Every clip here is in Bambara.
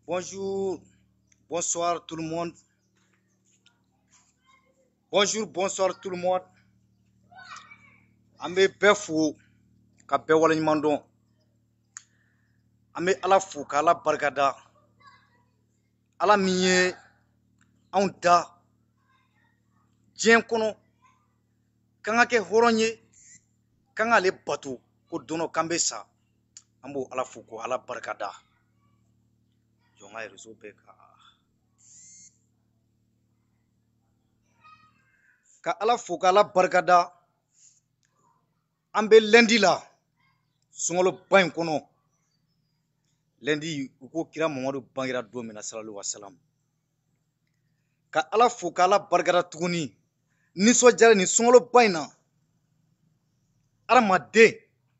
Bonjour, bonsoir tout le monde. Bonjour, bonsoir tout le monde. An bɛ bɛɛ fo ka bɛɛ waleɲuman dɔn. An bɛ Ala fo ka Ala barikada. Ala min ye anw da diɲɛ kɔnɔ k'an ka kɛ hɔrɔn ye, k'an k'ale bato ko don dɔ k'an bɛ sa. An b'o Ala fo ko Ala barikada. Jɔn ka réseau bɛɛ ka Ala fo ka Ala barikada. An bɛ lundi la sunkaloba in kɔnɔ. Lundi u ko kira Mamadu bangera don min na sallallahu alaihi wasallam. Ka Ala fo ka Ala barikada tuguni. Nisɔndiyalen ni sunkaloba in na. Adamaden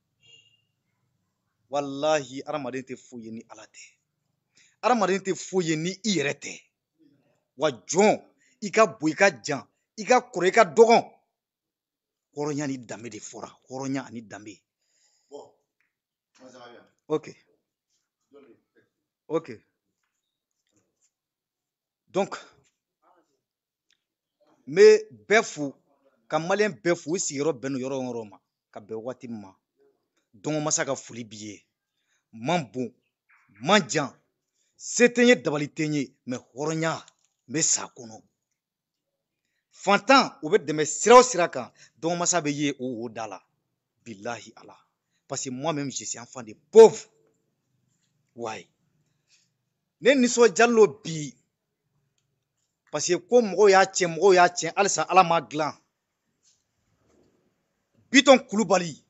wallahi adamaden tɛ foyi ye ni Ala tɛ. Adamaden tɛ foyi ye ni i yɛrɛ tɛ. Wa jɔn i ka bon i ka jan i ka kɔrɔ i ka dɔgɔn. Hɔrɔnya ni danbe de fɔra. Hɔrɔnya ani danbe. Ok. Ok. Donc n bɛ bɛɛ fo ka maliyɛn bɛɛ fo u sigiyɔrɔ bɛnnen don yɔrɔ o yɔrɔ ma ka bɛn waati min ma. Dɔngɔmasa ka foli b'i ye. Man bon man jan se tɛ n ye dabali tɛ n ye mais hɔrɔnya n bɛ sa a kɔnɔ. Fantan o bɛ dɛmɛ sira o sira kan dɔngɔmasa bɛ ye o da la. Bilahi ala. Parce que moi-même je suis enfant de pauvre. Ouais. Ne nisɔndiyalen don bi parce que ko mɔgɔw y'a tiɲɛ halisa ala m'a dilan. Biton Kulubali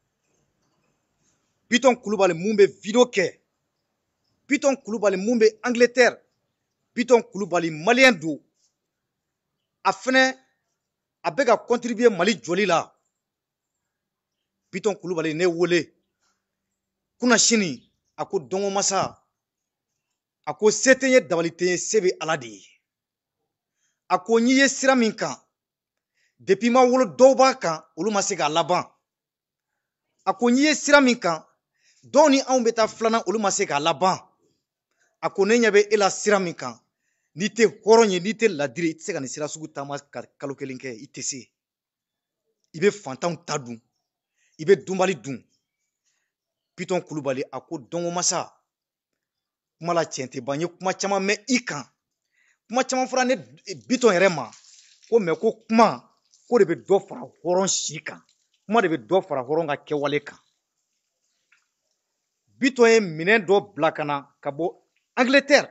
mun bɛ video kɛ. Biton Kulubali mun bɛ Angleterre. Biton Kulubali maliyɛn don. A fɛnɛ a bɛ ka contribuer Mali jɔli la. Biton Kulubali ne wele kunna sini a ko dɔngɔmasa a ko se tɛ n ye dabali tɛ n ye se bɛ ala de ye. A ko n ye sira min kan depuis ma wolo dɔw b'a kan olu ma se k'a laban. A ko n ye sira min kan dɔw ni anw bɛ taa filanan olu ma se k'a laban. A ko ne ɲɛ bɛ e la sira min kan n'i tɛ hɔrɔn ye n'i tɛ ladiri i tɛ se ka nin sira sugu taama ka kalo kelen kɛ i tɛ se. I bɛ fantanw ta dun i bɛ dunbali dun. Biton Kulubali a ko dɔngɔmasa kuma la tiɲɛ tɛ ban n ye kuma caman mɛn i kan. Kuma caman fɔra ne Biton yɛrɛ ma ko mais ko kuma ko de bɛ dɔ fara hɔrɔn si kan. Kuma de bɛ dɔ fara hɔrɔn ka kɛwale kan. Biton ye minɛn dɔ bila ka na ka bɔ Angleterre.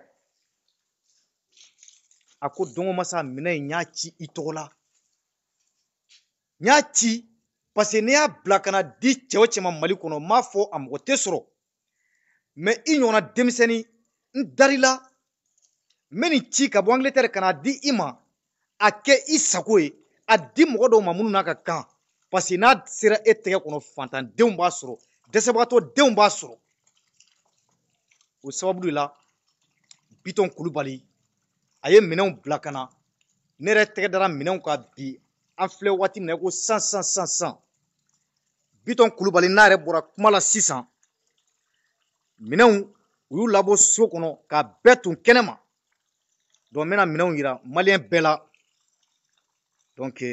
A ko dɔngɔmasa minɛn in n y'a ci i tɔgɔ la. N y'a ci parce que n'i y'a bila ka na di cɛ o cɛ ma Mali kɔnɔ n m'a fɔ a mɔgɔ tɛ sɔrɔ. Mais i ɲɔgɔnna denmisɛnnin n dar'i la n bɛ nin ci ka bɔ Angleterre ka n'a di i ma a kɛ i sago ye a di mɔgɔ dɔw ma minnu n'a ka kan parce que n'a sera e tɛgɛ kɔnɔ fantandenw b'a sɔrɔ dɛsɛbagatɔ denw b'a sɔrɔ. O sababu de la Biton Kulubali a ye minɛnw bila ka na ne yɛrɛ tɛgɛ dara minɛnw kan bi an filɛ waati min na ko sisan. Biton Kulubali n'a yɛrɛ bɔra kuma la sisan minɛnw u y'u labɔ so kɔnɔ k'a bɛɛ tun kɛnɛ ma. Donc n bɛna minɛnw yira maliyɛn bɛɛ la. Donc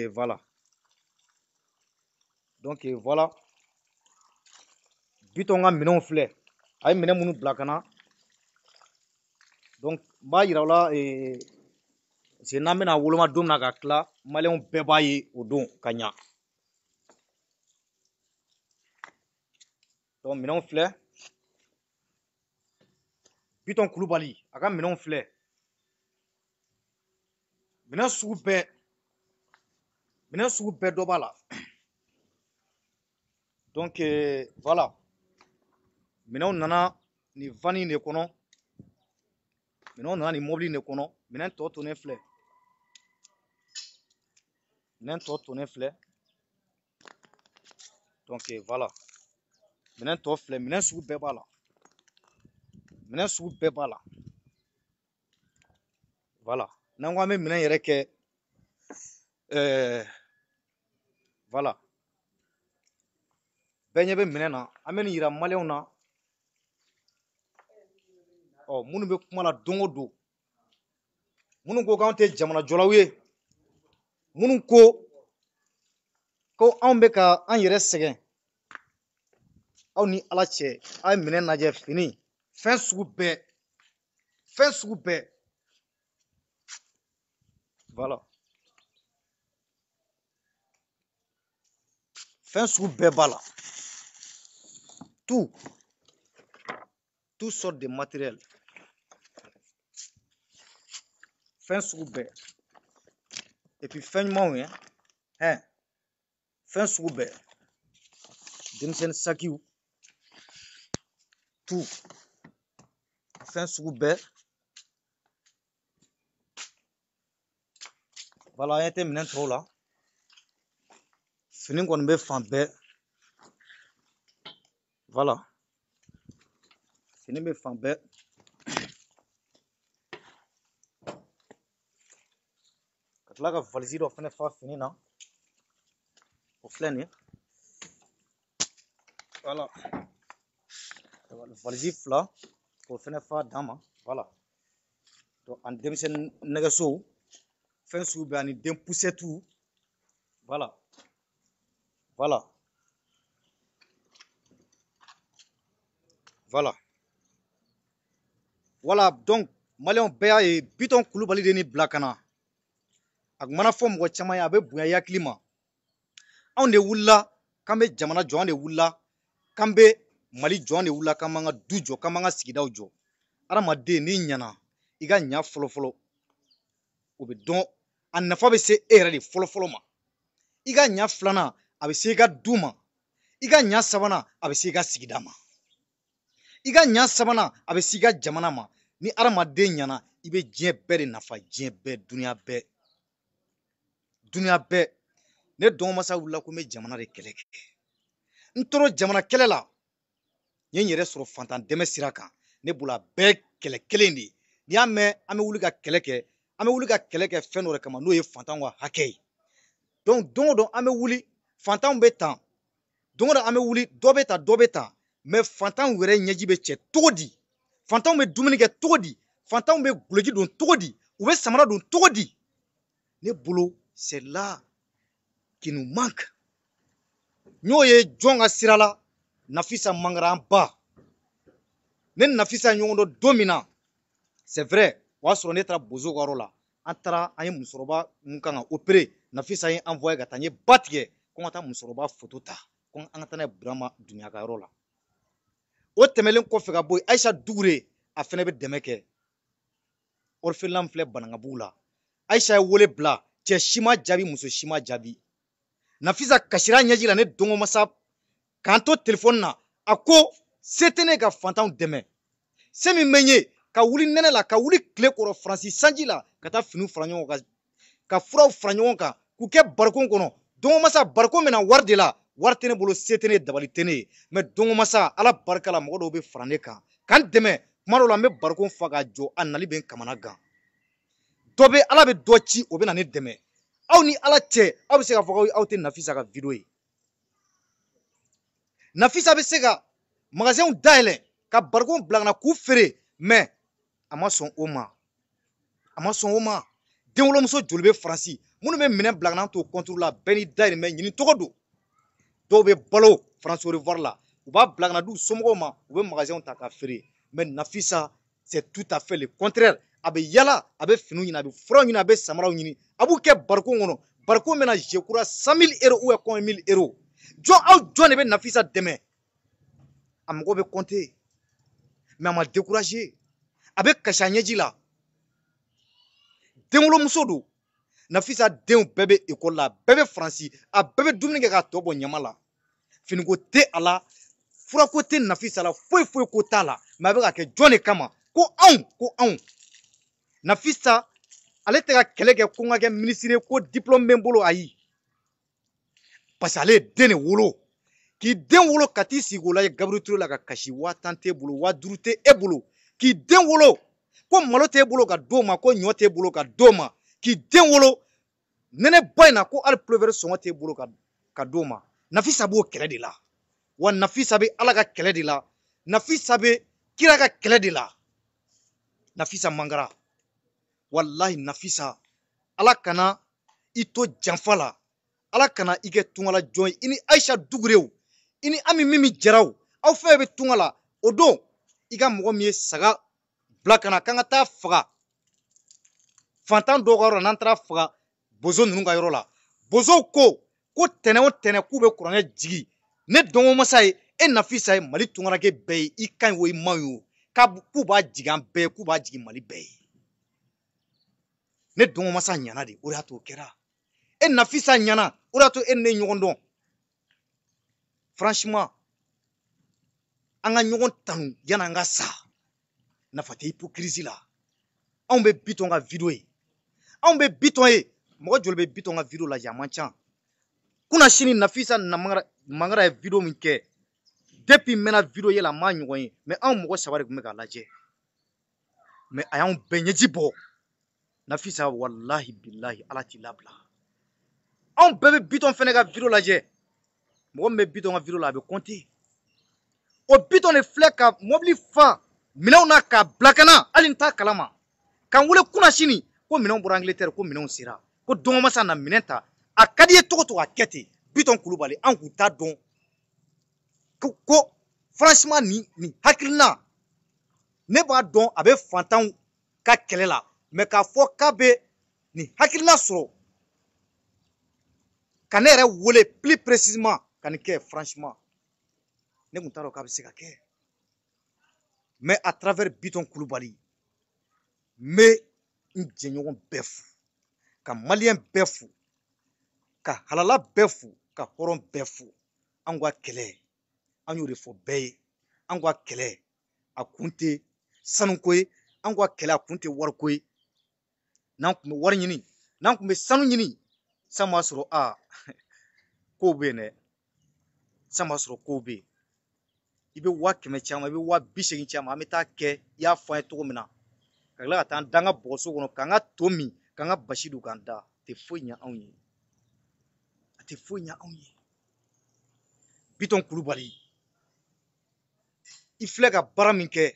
voilà. Biton ka minɛnw filɛ a ye minɛn minnu bila ka na. Donc n b'a yira aw la parce que n'an bɛna woloma don min na ka tila maliyɛnw bɛɛ b'a ye o don ka ɲa. Donc minɛnw filɛ Biton Kulubali a ka minɛnw filɛ minɛn sugu bɛɛ dɔ b'a la. Donc voilà minɛnw nana nin vani de kɔnɔ. Minɛnw nana nin mobili de kɔnɔ. Minɛn tɔ tonnen filɛ. Donc voilà minɛn tɔ filɛ minɛn sugu bɛɛ b'a la. Voilà n'an ko an bɛ minɛn yɛrɛ kɛ voilà bɛɛ ɲɛ bɛ minɛn na an bɛ nin yira maliyɛnw na ɔ minnu bɛ kuma la don o don minnu ko k'anw tɛ jamana jɔlaw ye minnu ko anw bɛ ka an yɛrɛ sɛgɛn aw ni ala cɛ a ye minɛ lajɛ fini fɛn sugu bɛɛ voilà fɛn sugu bɛɛ b'a la tout sorte de matériel fɛn sugu bɛɛ et puis fɛn ɲumanw ye fɛn sugu bɛɛ denmisɛnnin sakiw tout fɛn sugu bɛɛ voilà an tɛ minɛn tɔw la fini kɔni bɛ fan bɛɛ voilà fini bɛ fan bɛɛ ka tila ka valise dɔ fɛnɛ fa fini na o filɛ nin ye voilà valise fila k'o fɛnɛ fa dama ma voilà donc ani denmisɛnnin nɛgɛsow fɛn sugu bɛɛ ani den pusɛtiw voilà donc maliyɛnw bɛɛ y'a ye Bitɔn Kulubali de ni bila ka na a mana fɔ mɔgɔ caman ye a bɛ bonya i hakili ma anw de wulila k'an bɛ jamana jɔ anw de wulila k'an bɛ Mali jɔ anw de wulila k'an b'an ka du jɔ k'an b'an ka sigidaw jɔ adamaden n'i ɲɛna i ka ɲa fɔlɔfɔlɔ o bɛ dɔn a nafa bɛ se e yɛrɛ de fɔlɔfɔlɔ ma i ka ɲa filanan a bɛ se i ka du ma i ka ɲa sabanan a bɛ se i ka sigida ma i ka ɲa sabanan a bɛ se i ka jamana ma ni adamaden ɲɛna i bɛ diɲɛ bɛɛ de nafa diɲɛ bɛɛ duniya bɛɛ ne dɔgɔmasa wulila ko n bɛ jamana de kɛlɛ kɛ n tora jamana kɛlɛ la n ye n yɛrɛ sɔrɔ fantan dɛmɛ sira kan ne bolo a bɛɛ kɛlɛ kelen de ye n'i y'a mɛn an bɛ wuli ka kɛlɛ kɛ an bɛ wuli ka kɛlɛ kɛ fɛn dɔ de kama n'o ye fantanw ka hakɛ ye donc don o don an bɛ wuli fantanw bɛ tan don o don an bɛ wuli dɔ bɛ tan dɔ bɛ tan mais fantanw yɛrɛ ɲɛji bɛ cɛ cogo di fantanw bɛ dumuni kɛ cogo di fantanw bɛ guloki don cogo di u bɛ samara don cogo di ne bolo c'est là qui nous manque n y'o ye jɔn ka sira la Nafisa Mangara an ba ne ni Nafisa ye ɲɔgɔn dɔn don min na c'est vrai o y'a sɔrɔ ne taara bozo ka yɔrɔ la an taara an ye musokɔrɔba mun kan ka opérer Nafisa ye envoyé ka taa n ye ba tigɛ ko n ka taa musokɔrɔba photo ta ko an ka taa n'a ye Burama Dunbiya ka yɔrɔ la o tɛmɛlen kɔfɛ ka bɔ yen Ayisa Dugure a fɛnɛ bɛ dɛmɛ kɛ orphelinat filɛ Banankabugu la Ayisa ye wele bila cɛ si ma jaabi muso si ma jaabi Nafisa kasira ɲɛji la ne dɔngɔmasa k'an to téléphone na a ko se tɛ ne ka fantanw dɛmɛ se min bɛ n ye ka wuli nɛnɛ la ka wuli tile kɔrɔ Faransi sanji la ka taa finiw fara ɲɔgɔn kan ka furaw fara ɲɔgɔn kan k'u kɛ barikon kɔnɔ dɔngɔmasa barikon bɛ na wari de la wari tɛ ne bolo se tɛ ne dabali tɛ ne ye mais dɔngɔmasa ala barika la mɔgɔ dɔw bɛ fara ne kan k'an dɛmɛ kuma dɔw la n bɛ barikon fa ka jɔ a nali bɛ n kamana gan dɔ bɛ ala bɛ dɔ ci o bɛ na ne dɛmɛ aw ni ala cɛ aw bɛ se k'a fɔ aw tɛ Nafisa ka video ye Nafisa bɛ se ka magasinw dayɛlɛ ka barikon bila ka na k'u feere mais a ma sɔn o ma den wolomuso joli bɛ Faransi minnu bɛ minɛn bila ka na an to compte la bɛɛ ni dayirimɛ ɲini cogo don dɔw bɛ balo France Au Revoir la u b'a bila ka na di u somɔgɔw ma u bɛ magasinw ta ka feere mais Nafisa c'est tout à fait le contraire a bɛ yala a bɛ finiw ɲini a bɛ furaw ɲini a bɛ samaraw ɲini a b'u kɛ barikon kɔnɔ barikon bɛ na je crois 100 000 € ou bien combien 1000 €. Jɔn de bɛ Nafisa dɛmɛ a mɔgɔ bɛ compter mais a ma décourager a bɛ kasi a ɲɛji la den wolomuso don Nafisa denw bɛɛ bɛ école la bɛɛ bɛ Faransi a bɛɛ bɛ dumuni kɛ k'a tɔ bɔ ɲama la finiko tɛ a la furako tɛ Nafisa la foyi ko t'a la mais a bɛ ka kɛ jɔn de kama ko anw Nafisa ale tɛ ka kɛlɛ kɛ ko n ka kɛ ministre ye ko diplôme bɛ n bolo ayi parce que ale ye den de wolo k'i den wolo ka t'i sigi k'o lajɛ Gabriel Touré la ka kasi 1000 t'e bolo 5000 tɛ e bolo k'i den wolo ko malo t'e bolo ka d'o ma ko ɲɔ t'e bolo ka d'o ma k'i den wolo nɛnɛ ba in na ko hali puluvɛri sɔngɔ t'e bolo ka d'o ma Nafisa b'o kɛlɛ de la wa Nafisa bɛ ala ka kɛlɛ de la Nafisa bɛ kira ka kɛlɛ de la Nafisa Mangara wallahi Nafisa ala kana ito janfala ala kana ike tungala joy ini Aisha Dugurew ini ami mimi jaraw aw fe be tungala odo iga mogo mi saga blakana kanga ta faga fantan dogaro nantra faga bozo nunu ga yoro la bozo ko tene o tene ku be kuranɛ jigi ne dongo masai e Nafisa ye Mali tungala ke bɛɛ i kan wo i mayo ka ku ba jigan bɛɛ ku ba jigi Mali bɛɛ ne dongo masa ɲana de o y'a to kɛra e Nafisa ɲana o y'a to e ne ɲɔgɔn dɔn franchement an ka ɲɔgɔn tanu yana an ka sa nafa tɛ hypocrisie la anw bɛ Biton ka video ye anw bɛ Biton ye mɔgɔ joli bɛ Biton ka video lajɛ a man ca kuna sini Nafisa Mangara ye video min kɛ depuis mena video yela ma ɲɔgɔn ye mais anw mɔgɔ saba de tun bɛ k'a lajɛ mais a y'anw bɛɛ ɲɛji bɔ Nafisa wallahi billahi ala t'i labila anw bɛɛ bɛ Biton fɛnɛ ka video lajɛ mɔgɔ min bɛ Biton ka video la a bɛ compter o Biton de filɛ ka mobili fa minɛnw na k'a bila ka na hali n t'a kalama k'an wele kuna sini ko minɛnw bɔra Angleterre ko minɛnw sera ko dɔngɔmasa na minɛn ta a ka di ye cogo cogo a kɛ ten Biton Kulubali an kun t'a dɔn ko franchement ni hakilina ne b'a dɔn a bɛ fantanw ka kɛlɛ la mais k'a fɔ k'a bɛ ni hakilina sɔrɔ ka ne yɛrɛ wele plus précisément ka nin kɛ franchement ne kun t'a dɔn k'a bɛ se ka kɛ mais à travers Biton Kulubali n bɛ n jɛɲɔgɔn bɛɛ fo ka maliyɛn bɛɛ fo ka halala bɛɛ fo ka hɔrɔn bɛɛ fo an ka kɛlɛ an y'o de fɔ bɛɛ ye an ka kɛlɛ a kun tɛ sanuko ye an ka kɛlɛ a kun tɛ wariko ye n'an kun bɛ wari ɲini n'an kun bɛ sanu ɲini san b'a sɔrɔ kow bɛ yen dɛ san b'a sɔrɔ kow bɛ yen i bɛ 100 ci a ma i bɛ 80 ci a ma an bɛ taa kɛ i y'a fɔ an ye cogo min na ka tila ka taa an da an ka bɔgɔso kɔnɔ k'an ka to min k'an ka basi dun k'an da a tɛ foyi ɲɛ anw ye a tɛ foyi ɲɛ anw ye Biton Kulubali i filɛ ka baara min kɛ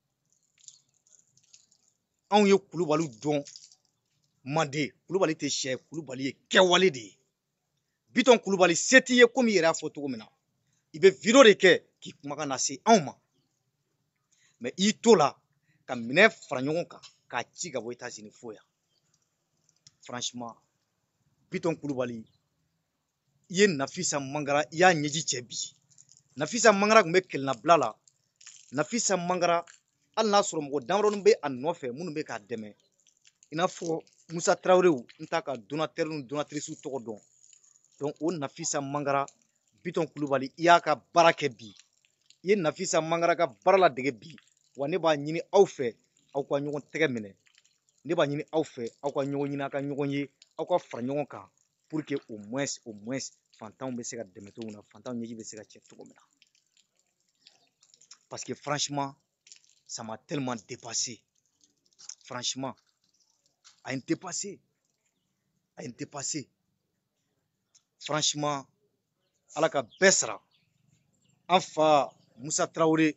anw ye Kulubaliw dɔn Manden Kulubali tɛ sɛ Kulubali ye kɛwale de ye Biton Kulubali se t'i ye komi i yɛrɛ y'a fɔ cogo min na i bɛ video de kɛ k'i kumakan lase anw ma mais i to la ka minɛn fara ɲɔgɔn kan k'a ci ka bɔ États-Unis fo yan franchement Biton Kulubali i ye Nafisa Mangara i y'a ɲɛji cɛ bi Nafisa Mangara tun bɛ kɛlɛnabila la Nafisa Mangara hali n'a sɔrɔ mɔgɔ damadɔni bɛ a nɔfɛ minnu bɛ k'a dɛmɛ i n'a fɔ Musa Tarawelew n t'a ka donateur ni donatrice tɔgɔ dɔn donc o Nafisa Mangara Biton Kulubali i y'a ka baara kɛ bi i ye Nafisa Mangara ka baara ladege bi wa ne b'a ɲini aw fɛ aw ka ɲɔgɔn tɛgɛ minɛ ne b'a ɲini aw fɛ aw ka ɲɔgɔn ɲini aw ka ɲɔgɔn ye aw ka fara ɲɔgɔn kan pour que au moins fantanw bɛ se ka dɛmɛ cogo min na fantanw ɲɛji bɛ se ka cɛ cogo min na parce que franchement ça m'a tellement dépassé franchement a ye n dépassé franchement ala ka bɛɛ sara an fa Musa Tarawele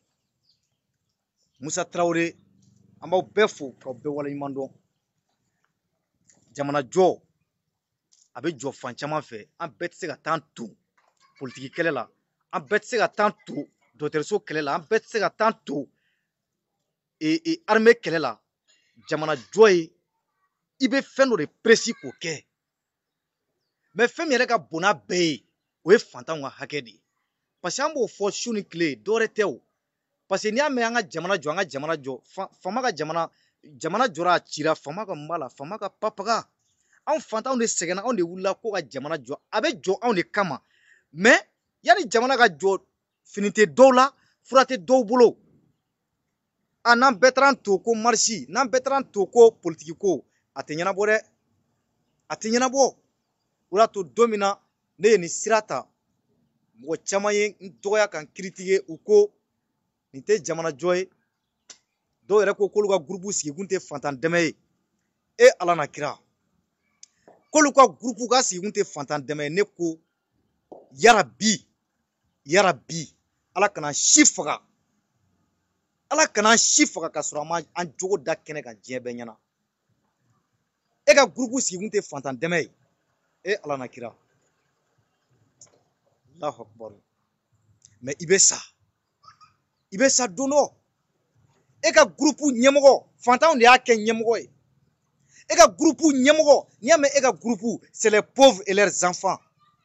an b'aw bɛɛ fo k'aw bɛɛ waleɲuman dɔn jamana jɔ a bɛ jɔ fan caman fɛ an bɛɛ tɛ se ka taa ton politiki kɛlɛ la an bɛɛ tɛ se ka taa ton dɔgɔtɔrɔso kɛlɛ la an bɛɛ tɛ se ka taa ton armée kɛlɛ la jamana jɔ ye i bɛ fɛn dɔ de presi k'o kɛ mais fɛn min yɛrɛ ka bon n'a bɛɛ ye o ye fantanw ka hakɛ de ye parce que an b'o fɔ su ni tile dɔwɛrɛ tɛ o parce que n'i y'a mɛn an ka jamana jɔ fama ka jamana jɔra a cira fama ka mbala fama ka papaga anw fantanw de sɛgɛnna anw de wulila ko ka jamana jɔ a bɛ jɔ anw de kama mais yanni jamana ka jɔ fini tɛ dɔw la fura tɛ dɔw bolo n'an bɛɛ taara an to ko marisi n'an bɛɛ taara an to ko politiki ko a tɛ ɲɛnabɔ dɛ a tɛ ɲɛnabɔ o y'a to don min na ne ye nin sira ta mɔgɔ caman ye n dɔgɔya ka n critiquer u ko nin tɛ jamana jɔ ye dɔw yɛrɛ ko k'olu ka groupe sigi kun tɛ fantan dɛmɛ ye ala na kira k'olu ka groupe ka sigi kun tɛ fantan dɛmɛ ye ne ko yarabi ala kana si faga ala kana si faga ka sɔrɔ an jogo da kɛnɛ kan diɲɛ bɛɛ ɲɛna e ka groupe sigi kun tɛ fantan dɛmɛ ye e ala na kira Allahu akbar mais i bɛ sa don dɔ e ka groupe ɲɛmɔgɔ fantanw de y'a kɛ ɲɛmɔgɔ ye e ka groupe ɲɛmɔgɔ n'i y'a mɛn e ka groupe c'est les pauvres et leurs enfants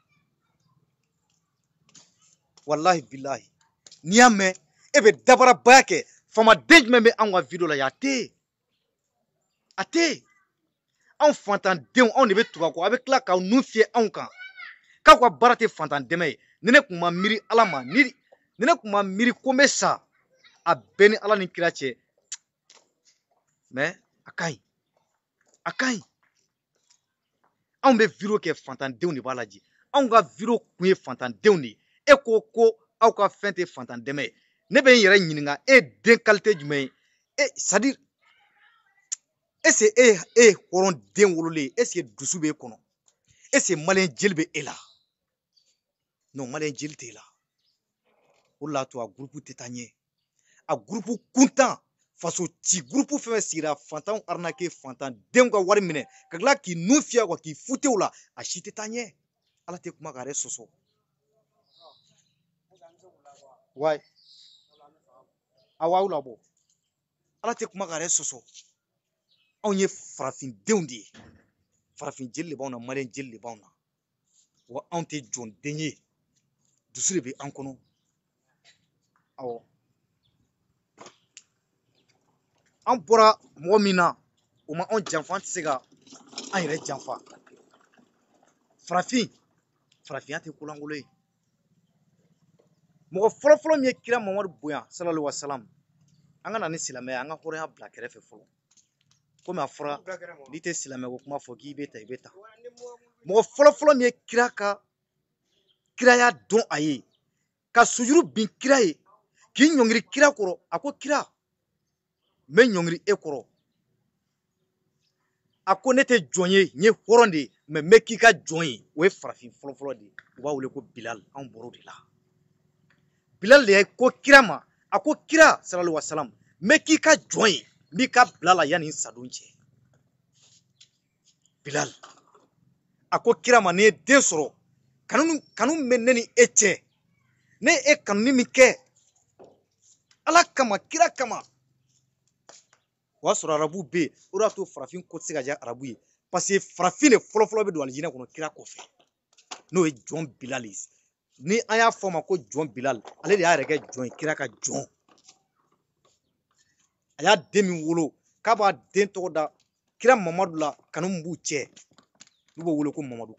wallahi billahi n'i y'a mɛn e bɛ dabarabaya kɛ famaden jumɛn bɛ anw ka video la yan a tɛ anw fantandenw anw de bɛ tugu a kɔ a bɛ tila k'aw nu fiyɛ anw kan k'aw ka baara tɛ fantan dɛmɛ ye ni ne kun ma miiri ala ma ni ne kun ma miiri ko n bɛ sa a bɛɛ ni ala ni kira cɛ mais a ka ɲi anw bɛ video kɛ fantandenw de b'a lajɛ anw ka video kun ye fantandenw de ye e ko aw ka fɛn tɛ fantan dɛmɛ ye ne bɛ n yɛrɛ ɲininka e den qualité jumɛn ye c'est à dire est-ce que e ye hɔrɔn den wololen est-ce que dusu b'e kɔnɔ est-ce que maliyɛn jeli bɛ e la non maliyɛn jeli t'e la o de la to a groupe tɛ taa ɲɛ a groupe kuntan faso ci groupe fɛn fɛn sigira fantanw arnaquer fantandenw ka wari minɛ ka tila k'i nu fiyɛ wa k'i futew la a si tɛ taa ɲɛ ala tɛ kuma k'a yɛrɛ sɔsɔ wayi a b'aw labɔ ala tɛ kuma k'a yɛrɛ sɔsɔ anw ye farafindenw de ye farafin jeli de b'anw na maliyɛn jeli de b'anw na wa anw tɛ jɔn den ye dusu de bɛ an kɔnɔ awɔ an bɔra mɔgɔ min na o ma anw janfa an tɛ se ka an yɛrɛ janfa farafinya tɛ kolankolon ye mɔgɔ fɔlɔfɔlɔ min ye kira mamadu bonya sallallahu alaihi wasallam an ka na ni silamɛya an ka hɔrɔnya bila kɛrɛfɛ fɔlɔ komi a fɔra n'i tɛ silamɛ ko kuma fɔ k'i bɛ ta i bɛ ta mɔgɔ fɔlɔfɔlɔ min ye kira ka kiraya dɔn a ye ka sujuru bin kira ye k'i ɲɔngiri kira kɔrɔ a ko kira n bɛ ɲɔngiri e kɔrɔ a ko ne tɛ jɔn ye n ye hɔrɔn de ye mais n bɛ k'i ka jɔn ye o ye farafin fɔlɔfɔlɔ de ye u b'a wele ko bilal anw bɔr'o de la bilal de ye ko kira ma a ko kira sallallahu alaihi wasallam n bɛ k'i ka jɔn ye n b'i ka bila la yanni n sadon cɛ bilal a ko kira ma ni ye den sɔrɔ kanu bɛ ne ni e cɛ ne ye e kanuni min kɛ ala kama kira kama o y'a sɔrɔ arabu bɛ yen o de y'a to farafin ko tɛ se ka diya arabu ye parce que farafin de fɔlɔfɔlɔ bɛ don alijinɛ kɔnɔ kira kɔfɛ n'o ye jɔn bilal ye ni an y'a fɔ a ma ko jɔn bilal ale de y'a yɛrɛ kɛ jɔn ye kira ka jɔn a y'a den min wolo k'a b'a den tɔgɔ da kira mamadu la kanu min b'u cɛ n'u b'o wele ko mamadu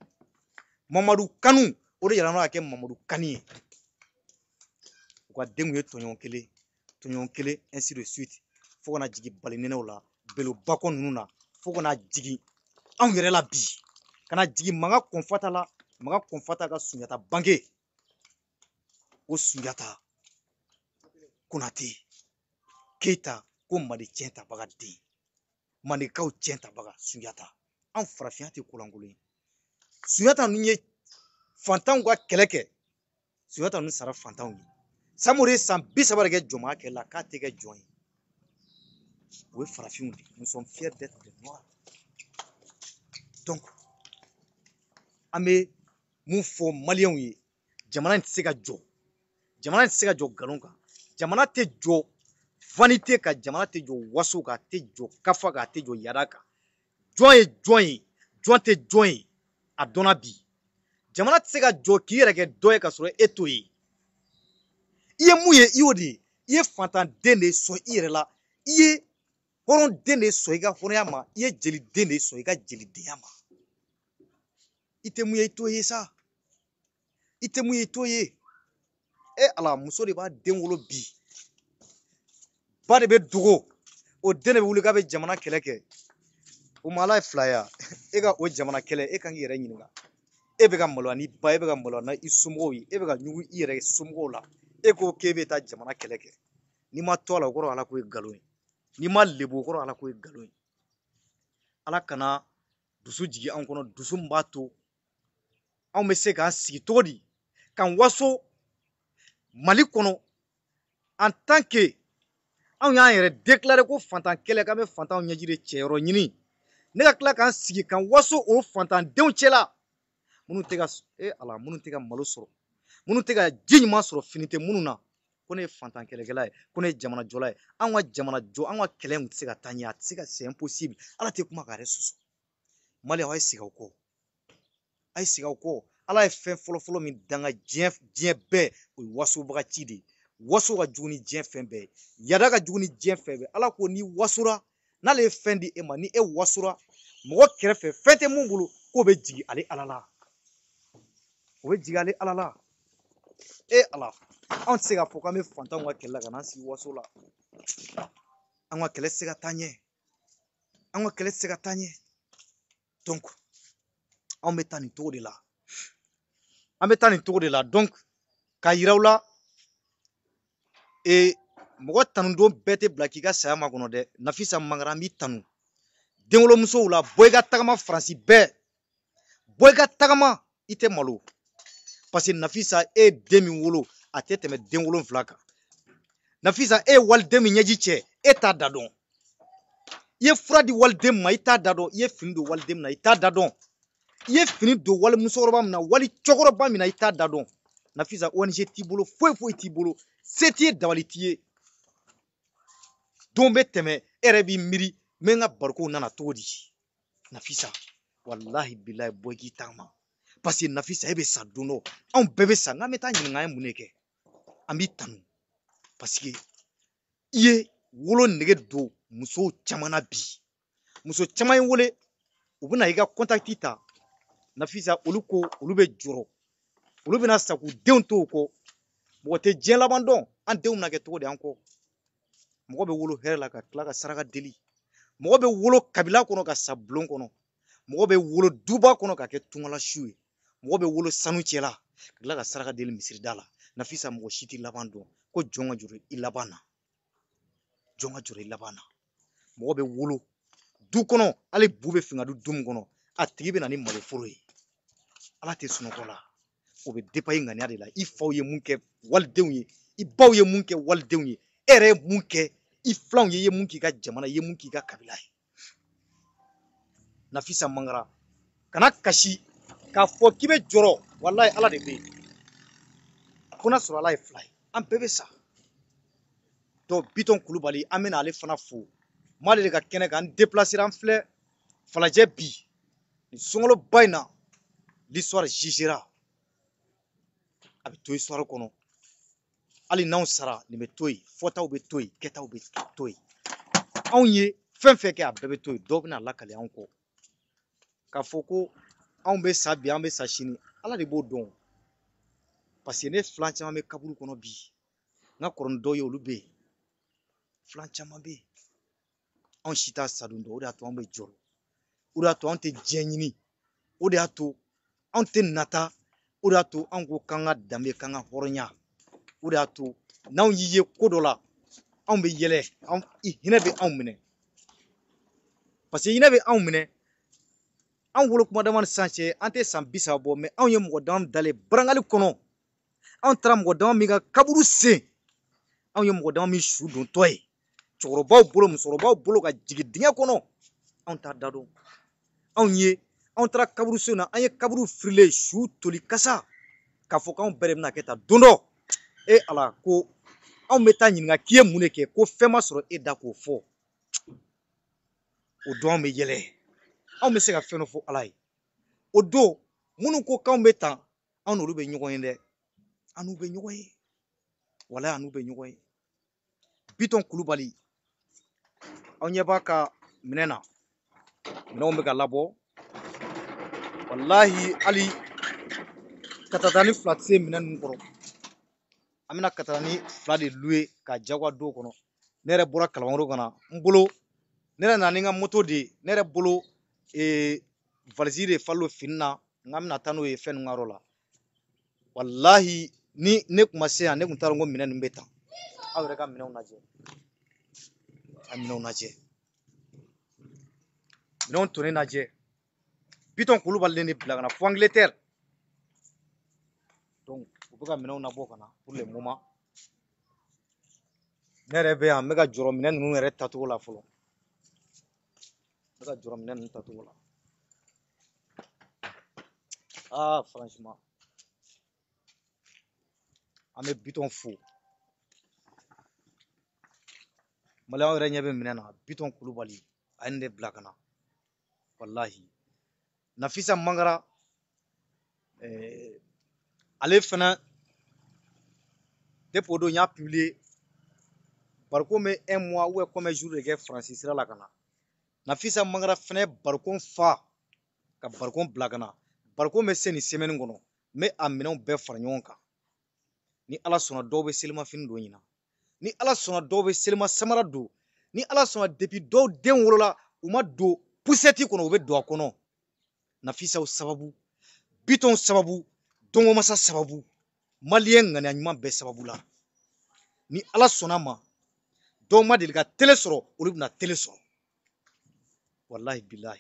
kanu o de yɛlɛmana ka kɛ mamadu kani ye u ka den kun ye tɔɲɔgɔn kelen ainsi de suite fo kana jigin balinɛnɛw la belobakɔ ninnu na fo kana jigin anw yɛrɛ la bi kana jigin manga kɔnfata la manga kɔnfata ka sunjata bange o sunjata konate keyita ko mali tiɲɛ tabaga den mandekaw tiɲɛ tabaga sunjata anw farafinya tɛ kolankolon ye sunjata ninnu ye fantanw ka kɛlɛ kɛ sunjata ninnu sara fantanw ye samori ye san 30 de kɛ jɔnmaya kɛlɛ la k'a tɛ kɛ jɔn ye o ye farafinw de nous sommes fiers d'être des noirs donc an bɛ mun fɔ maliyɛnw ye jamana in tɛ se ka jɔ nkalon kan jamana tɛ jɔ vanité kan jamana tɛ jɔ waso kan a tɛ jɔ kafa kan a tɛ jɔ yada kan jɔn ye jɔn ye jɔn tɛ jɔn ye a dɔnna bi jamana tɛ se ka jɔ k'i yɛrɛ kɛ dɔ ye ka sɔrɔ e t'o ye i ye mun ye i y'o de ye i ye fantanden de sɔn i yɛrɛ la i ye hɔrɔnden de sɔn i ka hɔrɔnya ma i ye jeliden de sɔn i ka jelidenya ma i tɛ mun ye i t'o ye sa i tɛ mun ye i t'o ye ala muso de b'a den wolo bi ba de bɛ dogo o den de bɛ wuli k'a bɛ jamana kɛlɛ kɛ o ma ala ye fila ya e ka o jamana kɛlɛ e kan k'i yɛrɛ ɲininka e bɛ ka maloya ni ba e bɛ ka maloya na i somɔgɔw ye e bɛ ka ɲugu i yɛrɛ somɔgɔw la e ko k'e bɛ taa jamana kɛlɛ kɛ n'i ma to a la o kɔrɔ ala ko ye nkalon ye n'i ma lebu o kɔrɔ ala ko ye nkalon ye ala kana dusu jigin anw kɔnɔ dusu min b'a to anw bɛ se k'an sigi cogo di k'an waso mali kɔnɔ en tant que anw y'an yɛrɛ déclaré ko fantan kɛlɛ k'an bɛ fantanw ɲɛji de cɛyɔrɔ ɲini ne ka tila k'an sigi kan waso o fantandenw cɛla minnu tɛ ka ala minnu tɛ ka malo sɔrɔ minnu tɛ ka ji ɲuman sɔrɔ fini tɛ minnu na ko ne ye fantan kɛlɛkɛla ye ko ne ye jamana jɔla ye an ka jamana jɔ an ka kɛlɛ in tɛ se ka taa ɲɛ a tɛ se ka c'est impossible ala tɛ kuma k'a yɛrɛ sɔsɔ maliyɛnw a ye sigi aw kɔ a ye sigi aw kɔ ala ye fɛn fɔlɔfɔlɔ min danga diɲɛ bɛɛ o ye wasobaga ci de ye waso ka jugu ni diɲɛ fɛn bɛɛ ye yada ka jugu ni diɲɛ fɛn bɛɛ ala ko ni wasora n'ale ye fɛn di e ma ni e wasora mɔgɔ kɛrɛfɛ fɛn tɛ mun bolo k'o bɛ jigin ale ala la o bɛ jigin ale ala la ala anw tɛ se k'a fɔ k'an bɛ fantanw ka kɛlɛ la ka n'an sigi waso la an ka kɛlɛ tɛ se ka taa ɲɛ an ka kɛlɛ tɛ se ka taa ɲɛ donc anw bɛ taa nin cogo de la an bɛ taa nin cogo de la donc k'a yira aw la mɔgɔ tanudon bɛɛ tɛ bila k'i ka saya ma kɔnɔ dɛ Nafisa Mangara an b'i tanu denwolomusow la bɔ i ka tagama Faransi bɛɛ bɔ i ka tagama i tɛ malo parce que Nafisa e den min wolo a tɛ tɛmɛ den 7 kan Nafisa e ye waliden min ɲɛji cɛ e t'a da dɔn i ye fura di waliden ma i t'a da dɔn i ye fini don waliden min na i t'a da dɔn i ye fini don wali musokɔrɔba min na wali cɛkɔrɔba min na i t'a da dɔn Nafisa ONG t'i bolo foyi foyi t'i bolo se t'i ye dabali t'i ye don bɛ tɛmɛ e yɛrɛ b'i miiri n bɛ n ka barikow nana cogo di Nafisa walahi bilahi bɔ i k'i tagama parce que Nafisa e bɛ sa don dɔ anw bɛɛ bɛ sa n'an bɛ taa ɲininka an ye mun de kɛ an b'i tanu parce que i ye wolo nege don musow caman na bi muso caman ye wele u bɛ na i ka contact ta Nafisa olu ko olu bɛ jɔrɔ olu bɛna sa k'u denw to u kɔ mɔgɔ tɛ diɲɛ laban dɔn an denw bɛna kɛ cogo di an kɔ mɔgɔ bɛ wolo hɛrɛ la ka tila ka saraka deli mɔgɔ bɛ wolo kabila kɔnɔ ka sa bulon kɔnɔ mɔgɔ bɛ wolo duba kɔnɔ ka kɛ tungala su ye mɔgɔ bɛ wolo sanu cɛla ka tila ka saraka deli misirida la Nafisa mɔgɔ si tɛ laban dɔn ko jɔn ka jɔrɔ i laban na jɔn ka jɔrɔ i laban na mɔgɔ bɛ wolo du kɔnɔ hali bu bɛ fin ka du min kɔnɔ a tigi bɛ na ni maloforo ye ala tɛ sunɔgɔ la o bɛ dépend i ŋaniya de la i faw ye mun kɛ walidenw ye i baw ye mun kɛ walidenw ye e yɛrɛ ye mun kɛ i filanw ye i ye mun k'i ka jamana i ye mun k'i ka kabila ye Nafisa Mangara kana kasi k'a fɔ k'i bɛ jɔrɔ walahi ala de bɛ yen ko n'a sɔrɔ ala ye 2 ye an bɛɛ bɛ sa donc Biton Kulubali an bɛna ale fana fo m'ale de ka kɛnɛ kan an déplacer an filɛ Falajɛ bi nin sunkaloba in na l'histoire jugera a bɛ to histoire kɔnɔ hali n'anw sara nin bɛ to yen fɔtaw bɛ to yen kɛtaw bɛ to yen anw ye fɛn fɛn kɛ a bɛɛ bɛ to yen dɔw bɛna lakale anw kɔ k'a fɔ ko anw bɛ sa bi an bɛ sa sini ala de b'o dɔn parce que ne filan caman bɛ kaburu kɔnɔ bi n ka kɔrɔ ni dɔw ye olu bɛ yen filan caman bɛ yen anw si t'a sadon dɔn o de y'a to anw bɛ jɔrɔ o de y'a to anw tɛ diɲɛ ɲini o de y'a to anw tɛ nata o de y'a to anw ko k'an ka danbe k'an ka hɔrɔnya o de y'a to n'anw y'i ye ko dɔ la anw bɛ yɛlɛ hinɛ bɛ anw minɛ parce que hinɛ bɛ anw minɛ anw wolo kuma dama ni sisan cɛ an tɛ san 30 bɔ mais anw ye mɔgɔ dama dalen barangali kɔnɔ anw taara mɔgɔ dama min ka kaburu sen anw ye mɔgɔ dama min su don tɔ ye cɛkɔrɔbaw bolo musokɔrɔbaw bolo ka jigin dingɛ kɔnɔ anw t'a da dɔn anw taara kaburu sen na an ye kaburu firilen su toli kasa k'a fɔ k'anw bɛɛ de bɛna kɛ tan don dɔ ala ko anw bɛ taa ɲininka k'i ye mun de kɛ ko fɛn ma sɔrɔ e da k'o fɔ o don anw bɛ yɛlɛ anw bɛ se ka fɛn dɔ fɔ ala ye o don minnu ko k'anw bɛ tan anw n'olu bɛ ɲɔgɔn ye dɛ an n'u bɛ ɲɔgɔn ye walahi an n'u bɛ ɲɔgɔn ye Biton Kulubali aw ɲɛ b'a ka minɛn na minɛnw bɛ ka labɔ walahi hali katatani 2 tɛ se minɛn ninnu kɔrɔ an bɛna katatani 2 de louer ka jagoya don kɔnɔ ne yɛrɛ bɔra Kalabankɔrɔ ka na n bolo ne yɛrɛ nana ni n ka moto de ye ne yɛrɛ bolo valise de falen fini na n ka bɛna taa n'o ye fɛn ninnu ka yɔrɔ la walahi ni ne tun ma se yan ne tun t'a dɔn ko minɛn ninnu bɛ tan aw yɛrɛ ka minɛnw lajɛ a minɛnw lajɛ minɛnw tonnen lajɛ Biton Kulubali de bila ka na fo Angleterre donc u bɛ ka minɛnw labɔ ka na pour le moment ne yɛrɛ bɛ yan n bɛ ka jɔrɔ minɛ ninnu yɛrɛ tacogo la fɔlɔ n bɛ ka jɔrɔ minɛ ninnu tacogo la franchement an bɛ Bitɔn fo maliyɛnw yɛrɛ ɲɛ bɛ minɛ na Bitɔn Kulubali a ye nin de bila ka na walahi Nafisa Mangara ale fana depuis o don n y'a publié barikon bɛ 1 mois ou bien combien jours de kɛ Faransi sira la ka na Nafisa Mangara fana ye barikon fa ka barikon bila ka na barikon bɛ se nin semaine kɔnɔ n bɛ a minɛnw bɛɛ fara ɲɔgɔn kan ni Ala sɔnna dɔw bɛ selimafini don ɲinan ni Ala sɔnna dɔw bɛ selima samara don ni Ala sɔnna depuis dɔw den wolola u ma don pusɛti kɔnɔ u bɛ don a kɔnɔ Nafisaw sababu Bitɔn sababu Dɔngɔmasa sababu maliyɛn ŋaniya ɲuman bɛɛ sababu la ni Ala sɔnna ma dɔw ma deli ka tele sɔrɔ olu bɛna tele sɔrɔ wallahi billahi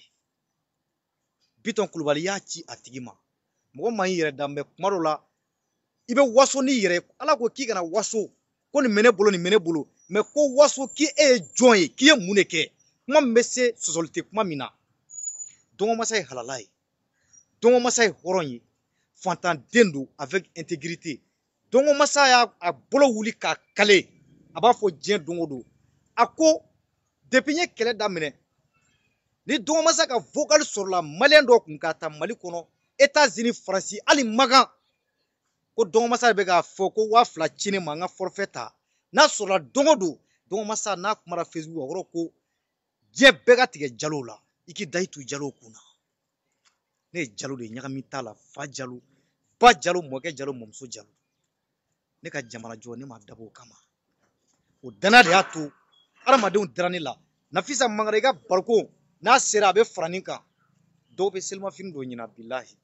Bitɔn Kulubali y'a ci a tigi ma mɔgɔ man y'i yɛrɛ da mais kuma dɔw la i bɛ waso n'i yɛrɛ Ala ko k'i kana waso ko nin bɛ ne bolo nin bɛ ne bolo mais ko waso k'e ye jɔn ye k'i ye mun de kɛ kuma min bɛ se sɔsɔli tɛ kuma min na Dɔngɔmasa ye halala ye Dɔngɔmasa ye hɔrɔn ye fantanden don avec intégrité Dɔngɔmasa y'a bolo wuli k'a kale a b'a fɔ diɲɛ don o don a ko depuis n ye kɛlɛ daminɛ ni Dɔngɔmasa ka vocal sɔrɔla maliyɛn dɔw kun ka ta Mali kɔnɔ États-Unis Faransi hali Makan ko Dɔngɔmasa de bɛ k'a fɔ ko 2000 ci ne ma n ka forfait ta n'a sɔrɔla don o don Dɔngɔmasa n'a kumara Facebook o kɔrɔ ko diɲɛ bɛɛ ka tigɛ Jalo la i k'i da i tu Jalo kun na ne ye Jalo de ye ɲagami t'a la fa Jalo ba Jalo mɔkɛ Jalo mɔmuso Jalo ne ka jamana jɔ ne ma dabɔ o kama o danaya de y'a to adamadenw dara ne la Nafisa Mangara i ka barikon n'a sera a bɛ fara nin kan dɔw bɛ selimafini don ɲinan bilahi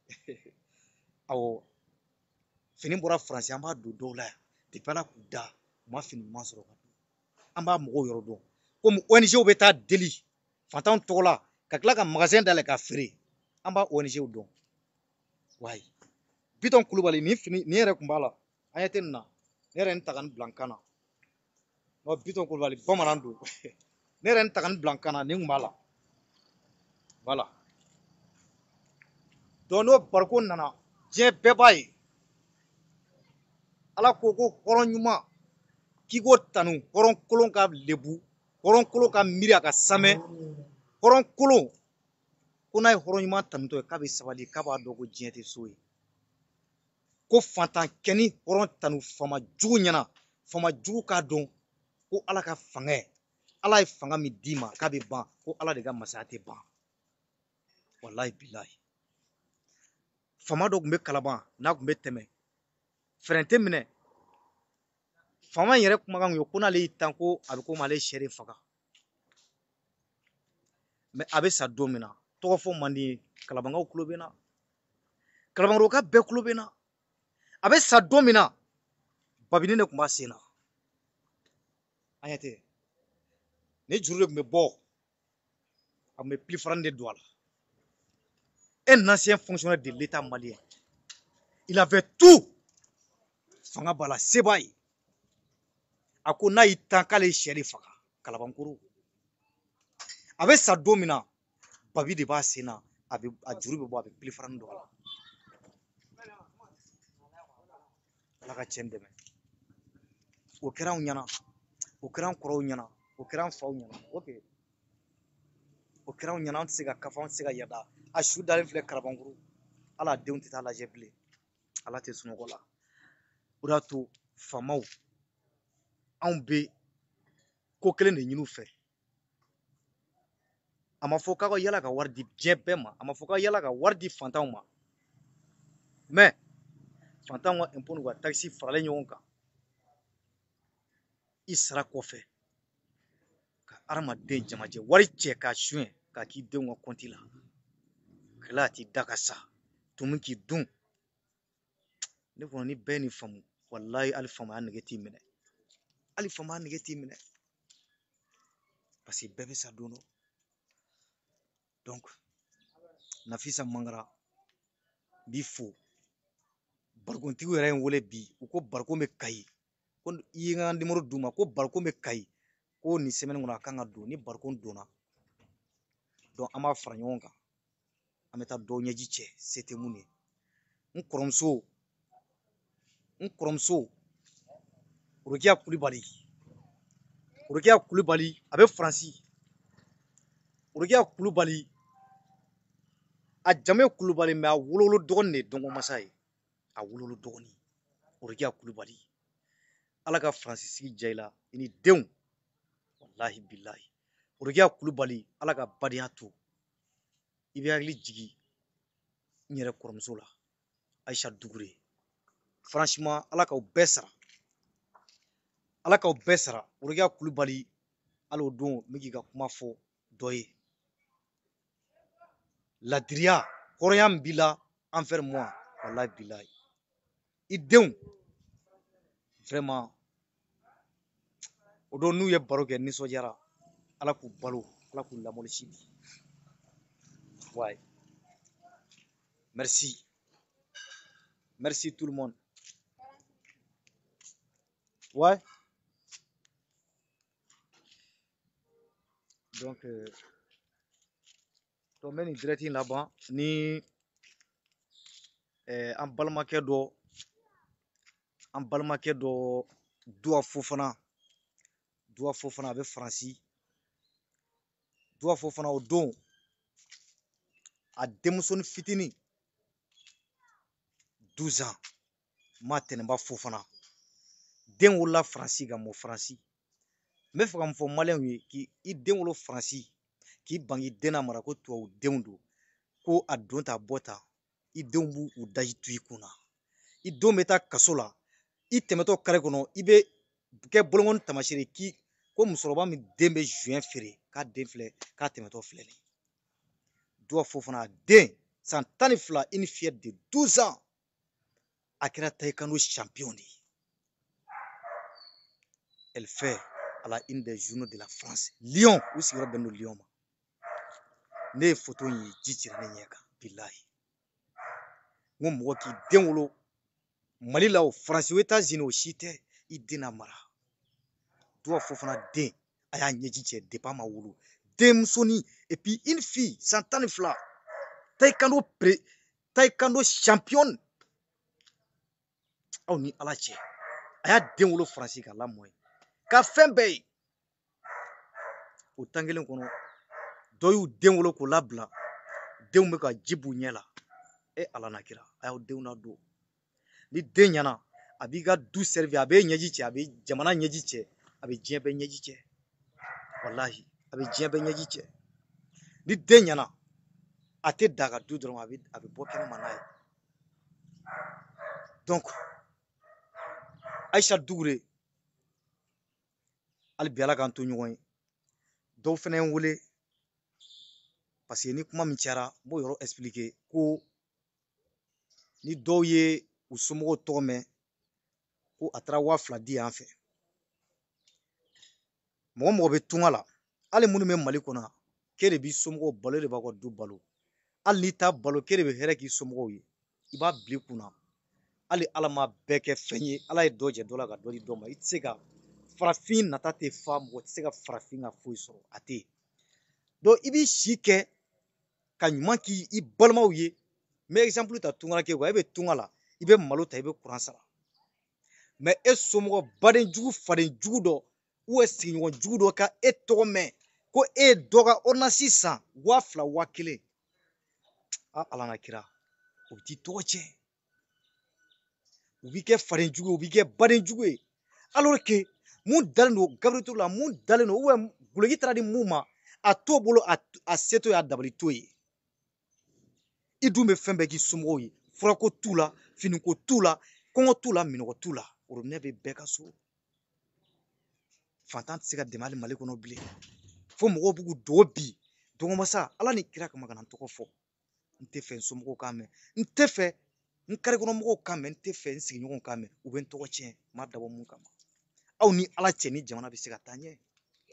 awɔ fini bɔra Faransi an b'a don dɔw la yan depuis Ala k'u da u ma fini ɲuman sɔrɔ ka don an b'a mɔgɔw yɔrɔ dɔn komi ONG bɛ taa deli fantanw tɔgɔ la ka tila ka magasin dayɛlɛ ka feere an b'a ONG dɔn wayi Bitɔn Kulubali nin fini nin yɛrɛ kun b'a la an ɲɛ tɛ nin na ne yɛrɛ nin ta ka nin bila n kan na Bitɔn Kulubali bamanan don ne yɛrɛ nin ta ka nin bila n kan na nin kun b'a la voilà donc n'o barikon nana diɲɛ bɛɛ b'a ye Ala ko ko hɔrɔn ɲuman k'i k'o tanu hɔrɔn kolon ka lebu hɔrɔn kolon ka miiri a ka samɛ hɔrɔn kolon ko n'a ye hɔrɔn ɲuman tanutɔ ye k'a bɛ sabali k'a b'a dɔn ko diɲɛ tɛ so ye ko fantan kɛni hɔrɔn tanu fama jugu ɲɛna fama jugu k'a dɔn ko Ala ka fanga Ala ye fanga min d'i ma k'a bɛ ban ko Ala de ka masaya tɛ ban wallahi billahi fama dɔ tun bɛ Kalaban n'a tun bɛ tɛmɛ fɛrɛn tɛ minɛ fama in yɛrɛ kumakan ye ko n'ale y'i tan ko a bɛ komi ale sɛ de faga mais a bɛ sa don min na tɔgɔ fɔ man di ye Kalabankaw tulo bɛ n na Kalabankɔrɔka bɛɛ tulo bɛ n na a bɛ sa don min na babini de tun b'a sen na an ɲɛ tɛ ni juru de tun bɛ bɔ a tun bɛ pilifarani de don a la un ancien fonctionnaire de l'État malien il avait tout fanga b'a la se b'a ye a ko n'a y'i tan k'ale ye sɛ de faga Kalabankoro a bɛ sa don min na babi de b'a sen na a juru bɛ bɔ a bɛ pilifarani don a la Ala ka cɛn dɛmɛ o kɛra anw ɲɛna o kɛra an kɔrɔw ɲɛna o kɛra an faw ɲɛna ok o kɛra anw ɲɛna an tɛ se ka kafa an tɛ se ka yada a su dalen filɛ Kalabankoro ala denw tɛ taa lajɛ bilen Ala tɛ sunɔgɔ la o de y'a to famaw anw bɛ ko kelen de ɲini u fɛ a ma fɔ k'aw ka yala ka wari di diɲɛ bɛɛ ma a ma fɔ k'aw yala ka wari di fantanw ma mais fantanw ka impôt n'u ka taxe faralen ɲɔgɔn kan i sara kɔfɛ ka adamaden jamajɛ wari cɛ k'a suɲɛ k'a k'i denw ka compte la ka tila ka t'i da ka sa tumu k'i dun ne kɔni ni bɛɛ ye nin faamu walayi hali famaya nege t'i minɛ hali famaya nege t'i minɛ parce que bɛɛ bɛ sa don dɔ donc Nafisa Mangara n b'i fo barikontigiw yɛrɛ ye n wele bi u ko barikon bɛ Kayi ko i nga numéro duma ko barko be kay ko ni semaine ngona kanga do ni barko dona donc ama fara ɲɔgɔn kan an bɛ taa dɔ ɲɛji cɛ se tɛ mun ye n kɔrɔmuso Rokia Kulibali a bɛ Faransi Rokia Kulibali a jamu ye Kulibali mais a wololo dɔgɔnin de ye dɔngɔ masa ye a wololo dɔgɔnin Rokia Kulibali Ala ka Faransi sigi diya i la i ni denw wallahi billahi Rokia Kulibali Ala ka badenya to i bɛ hakili jigi n yɛrɛ kɔrɔmuso la Ayisa Dugure franchement Ala k'aw bɛɛ sara Rokia Kulibali hali o don n bɛ k'i ka kuma fɔ dɔ ye ladiriya hɔrɔnya min b'i la envers moi wallahi billahi i denw vraiment o don n'u ye baro kɛ nisɔndiyara Ala k'u balo Ala k'u lamɔli si di ouais merci tout le monde ouais donc to mɛ nin direct in laban ni an balimakɛ dɔ Duwa Fofana a bɛ Faransi Duwa Fofana o don a denmusonin fitinin 12 ans ma tɛnɛnba Fofana den wolola Faransi ka mɔ Faransi n bɛ fɛ ka mun fɔ maliyɛnw ye k'i den wolo Faransi k'i ban k'i den lamara ko tubabu denw don ko a don ta bɔ ta i denw b'u daji tu i kunna i denw bɛ taa kaso la i tɛmɛtɔ kare kɔnɔ i bɛ kɛ bolonkɔni tamasire ko musokɔrɔba min den bɛ juin feere k'a den filɛ k'a tɛmɛtɔ filɛ nin Duwa Fofana den san 12 une fillette de 12 ans a kɛra taekwondo champion de ye elle fait à la une des journaux de la France Lyon u sigiyɔrɔ bɛnnen don Lyon ma ne ye photo in ye ji cira ne ɲɛ kan bilahi n ko mɔgɔ k'i den wolo Mali la o Faransi o États-Unis o si tɛ i den lamara Duwa Fofana den a y'a ɲɛji cɛ depuis a ma wolo denmusonin et puis une fille san 12 taekwondo champion aw ni Ala cɛ a y'a den wolo Faransi ka lamɔ ye ka fɛn bɛɛ ye o tan kelen kɔnɔ dɔ y'u den wolo k'o labila denw bɛ ka ji b'u ɲɛ la Ala na kira a y'aw denw ladon ni den ɲɛna a b'i ka du servir a bɛ ɲɛji cɛ a bɛ jamana ɲɛji cɛ a bɛ diɲɛ bɛɛ ɲɛji cɛ wallahi a bɛ diɲɛ bɛɛ ɲɛji cɛ ni den ɲɛna a tɛ da ka du dɔrɔn a bɛ bɔ kɛnɛma n'a ye donc Ayisa Dugure hali bi Ala k'an to ɲɔgɔn ye dɔw fana ye n wele parce que ni kuma min cayara n b'o yɔrɔ expliquer ko ni dɔw ye u somɔgɔw tɔgɔ mɛn ko a taara 2000 di yan fɛ mɔgɔ bɛ tunga la hali minnu bɛ Mali kɔnɔ k'e de b'i somɔgɔw balo e de b'aw ka du balo hali n'i t'a balo k'e de bɛ hɛrɛ k'i somɔgɔw ye i b'a bila i kunna hali Ala ma bɛɛ kɛ fɛn ye Ala ye dɔ jɛ dɔ la ka dɔ di dɔ ma i tɛ se ka farafin nata tɛ fa mɔgɔ tɛ se ka farafin ka foyi sɔrɔ a tɛ yen donc i b'i si kɛ ka ɲuman k'i balimaw ye n bɛ exemple ta Tunkara kɛ e bɛ tunga la i bɛ malo ta i bɛ kuran sara mais e somɔgɔ badenjugu fadenjugu dɔ ou sigiɲɔgɔn jugu dɔ ka e tɔgɔ mɛn ko e ye dɔ ka ordonnance san 2000 1000 Ala na kira o bɛ t'i tɔgɔ tiɲɛ u b'i kɛ fadenjugu ye u b'i kɛ badenjugu ye alors que mun dalen don Gabriel Touré la mun dalen don ou bien guloki taara di mun ma a t'o bolo a se t'o ye a dabali t'o ye i dun bɛ fɛn bɛɛ k'i somɔgɔw ye furako t'u la finiko t'u la kɔngɔ t'u la minɔgɔ t'u la robinet bɛ bɛɛ ka so fantan tɛ se ka dɛmɛ hali Mali kɔnɔ bilen fo mɔgɔw b'u dogo bi dɔgɔmasa Ala ni kira kama ka na n tɔgɔ fɔ n tɛ fɛ n somɔgɔw k'a mɛn n tɛ fɛ n karikɔnɔ mɔgɔw k'a mɛn n tɛ fɛ n sigiɲɔgɔnw k'a mɛn u bɛ n tɔgɔ tiɲɛ n m'a dabɔ mun kama aw ni Ala cɛ ni jamana bɛ se ka taa ɲɛ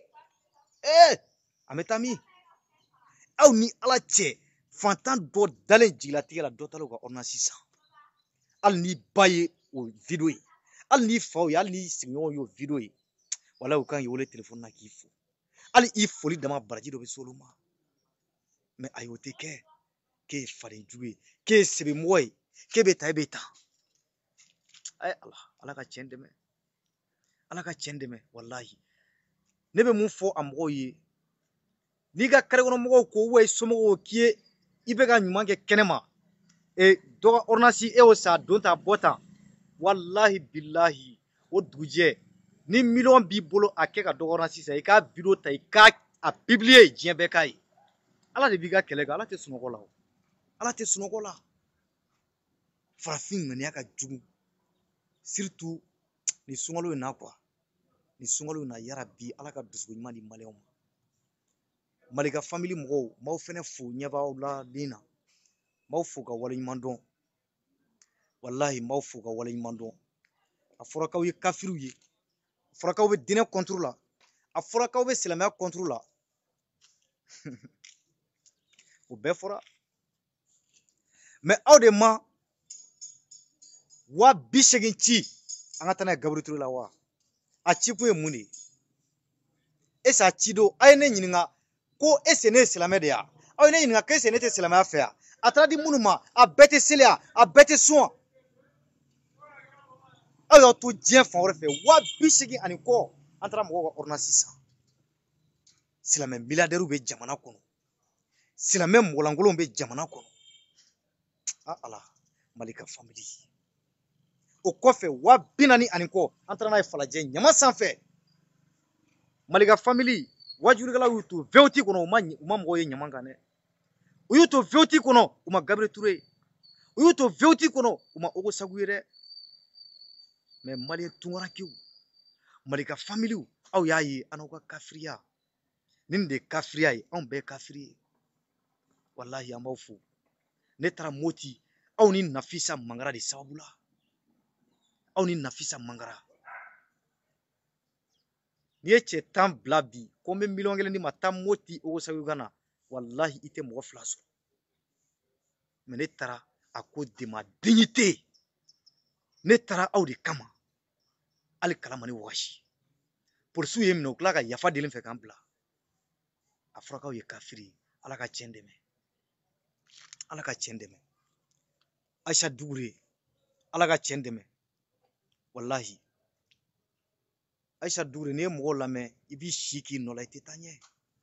an bɛ taa min aw ni Ala cɛ fantan dɔ dalen jigilatigɛ la dɔ taara u ka ordonnance san hali ni ba ye o video ye hali ni faw ye hali ni sigiɲɔgɔnw y'o video ye wala u kan k'i wele telefɔni na k'i fo hali i foli dama baraji dɔ bɛ s'olu ma mais ayi o tɛ kɛ k'e ye fadenjugu ye k'e ye sɛbɛmɔgɔ ye k'e bɛ tan e bɛ tan ayi ala ka tiɲɛ dɛmɛ ala ka tiɲɛ dɛmɛ walahi ne bɛ mun fɔ a mɔgɔw ye n'i ka kare kɔnɔ mɔgɔw ko i somɔgɔw k'i ye i bɛ ka ɲuman kɛ kɛnɛma dɔ ka ordonnance e y'o san don ta bɔ tan walahi bilahi o dugujɛ ni miliyɔn b'i bolo a kɛ ka dɔ ka ordonnance san i k'a video ta i k'a publier diɲɛ bɛɛ k'a ye ala de b'i ka kɛlɛ kɛ ala tɛ sunɔgɔ la o ala tɛ sunɔgɔ la farafin ŋaniya ka jugu surtout ni sunkalo in na quoi ni sunkalo in na yarabi ala ka dusukun ɲuman di maliyɛnw ma malika family mɔgɔw m'aw fɛnɛ fo ɲɛb'aw la nin na m'aw fo ka waleɲuman dɔn walahi m'aw fo ka waleɲuman dɔn a fɔra k'aw ye kafiriw ye a fɔra k'aw bɛ diinɛ contre la a fɔra k'aw bɛ silamɛya contre la o bɛɛ fɔra mais aw de ma 80,000 ci an ka taa n'a ye Gabriel Touré la wa a ci kun ye mun de ye est-ce a ci don a ye ne ɲininka ko est-ce ne ye silamɛ de ya aw ye ne ɲininka ko est-ce ne tɛ silamɛya fɛ ya a taara di minnu ma a bɛɛ tɛ seli ya a bɛɛ tɛ sun aw y'aw to diɲɛ fan wɛrɛ fɛ 80,000 ani kɔ an taara mɔgɔw ka ordonnance san silamɛ milliardaires bɛ jamana kɔnɔ silamɛ mɔgɔlankolonw bɛ jamana kɔnɔ ala malika family o kɔfɛ 40,000 ani kɔ an taara n'a ye falajɛ ɲama sanfɛ malika family wajurukɛlaw y'u to VOT kɔnɔ u ma mɔgɔw ye ɲama kan dɛ u y'u to VOT kɔnɔ u ma Gabriel Touré u y'u to VOT kɔnɔ u ma Ogo Sagu ye dɛ mais maliyɛn tunkarakew malika family aw y'a ye an n'aw ka kafiriya nin de ye kafiriya ye anw bɛɛ ye kafiri ye walahi an b'aw fo ne taara Moti aw ni Nafisa Mangara de sababu la aw ni Nafisa Mangara n'i ye cɛ 10 bila bi ko n bɛ miliyɔn 1 di ma taa Moti Ogo Sagu ka na walahi i tɛ mɔgɔ 2 sɔrɔ mais ne taara à cause de ma dignité ne taara aw de kama hali kala ma ne wɔsi polisiw ye minɛ u tila ka yafa deli n fɛ k'an bila a fɔra k'aw ye kafiri ye ala ka tiɲɛ dɛmɛ ala ka tiɲɛ dɛmɛ Ayisa Dugure ala ka tiɲɛ dɛmɛ walahi Ayisa Dugure n'i ye mɔgɔw lamɛn i b'i si k'i nɔ la i tɛ taa ɲɛ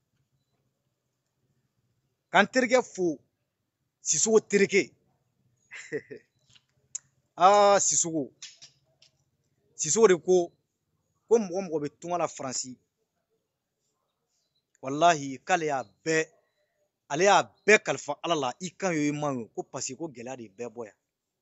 k'an terikɛ fo Sisoko terikɛ Sisoko de ko mɔgɔ bɛ tunga la Faransi walahi k'ale y'a bɛɛ kalifa ala la i kan ye man ye ko parce que ko gɛlɛya de ye bɛɛ bɔ yan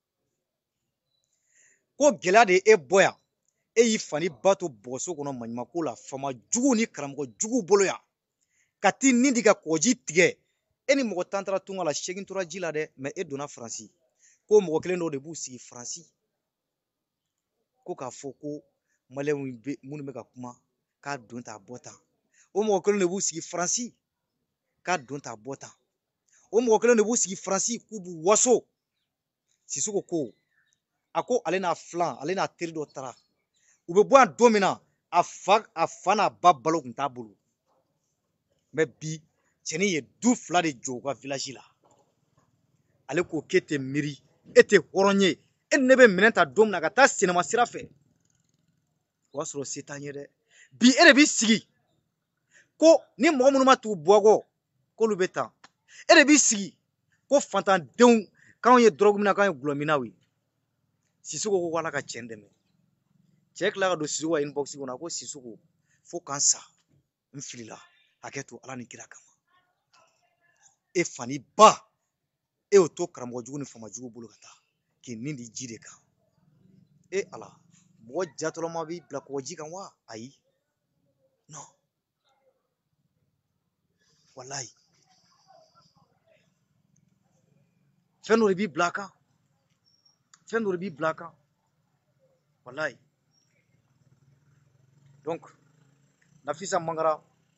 ko gɛlɛya de ye e bɔ yan e y'i fani ba to bɔgɔso kɔnɔ maɲumako la fama jugu ni karamɔgɔ jugu bolo yan ka t'i nin di ka kɔgɔji tigɛ e ni mɔgɔ 10 taara tunga la 8 tora ji la dɛ mais e donna Faransi ko mɔgɔ kelen dɔw de b'u sigi Faransi ko k'a fɔ ko maliyɛnw minnu bɛ ka kuma k'a don ta bɔ tan o mɔgɔ kelen de b'u sigi Faransi k'a don ta bɔ tan o mɔgɔ kelen de b'u sigi Faransi k'u b'u waso Sisoko ko a ko ale n'a filan ale n'a teri dɔ taara u bɛ bɔ yan don min na a fa n'a ba balo tun t'a bolo mais bi cɛnin ye du 2 de jɔ u ka village la ale ko k'e tɛ miiri e tɛ hɔrɔn ye e ni ne bɛ minɛn ta don min na ka taa sinama sira fɛ o y'a sɔrɔ se t'an ye dɛ bi e de b'i sigi ko ni mɔgɔ minnu ma tugu Buwakɔ k'olu bɛ tan e de b'i sigi ko fantandenw k'anw ye dɔrɔgu minɛ k'anw ye gulɔminaw ye Sisoko ko ala ka tiɲɛ dɛmɛ cɛ tila ka don Sisoko ka inbox kɔnɔ a ko Sisoko fo k'an sa n filila hakɛ to ala ni kira kama e fani ba e y'o to karamɔgɔ jugu ni fama jugu bolo ka taa k'i nin di ji de kan ala mɔgɔ jatɔlama b'i bila kɔgɔji kan wa ayi non walahi fɛn dɔ de b'i bila a kan fɛn dɔ de b'i bila a kan walahi donc Nafisa Mangara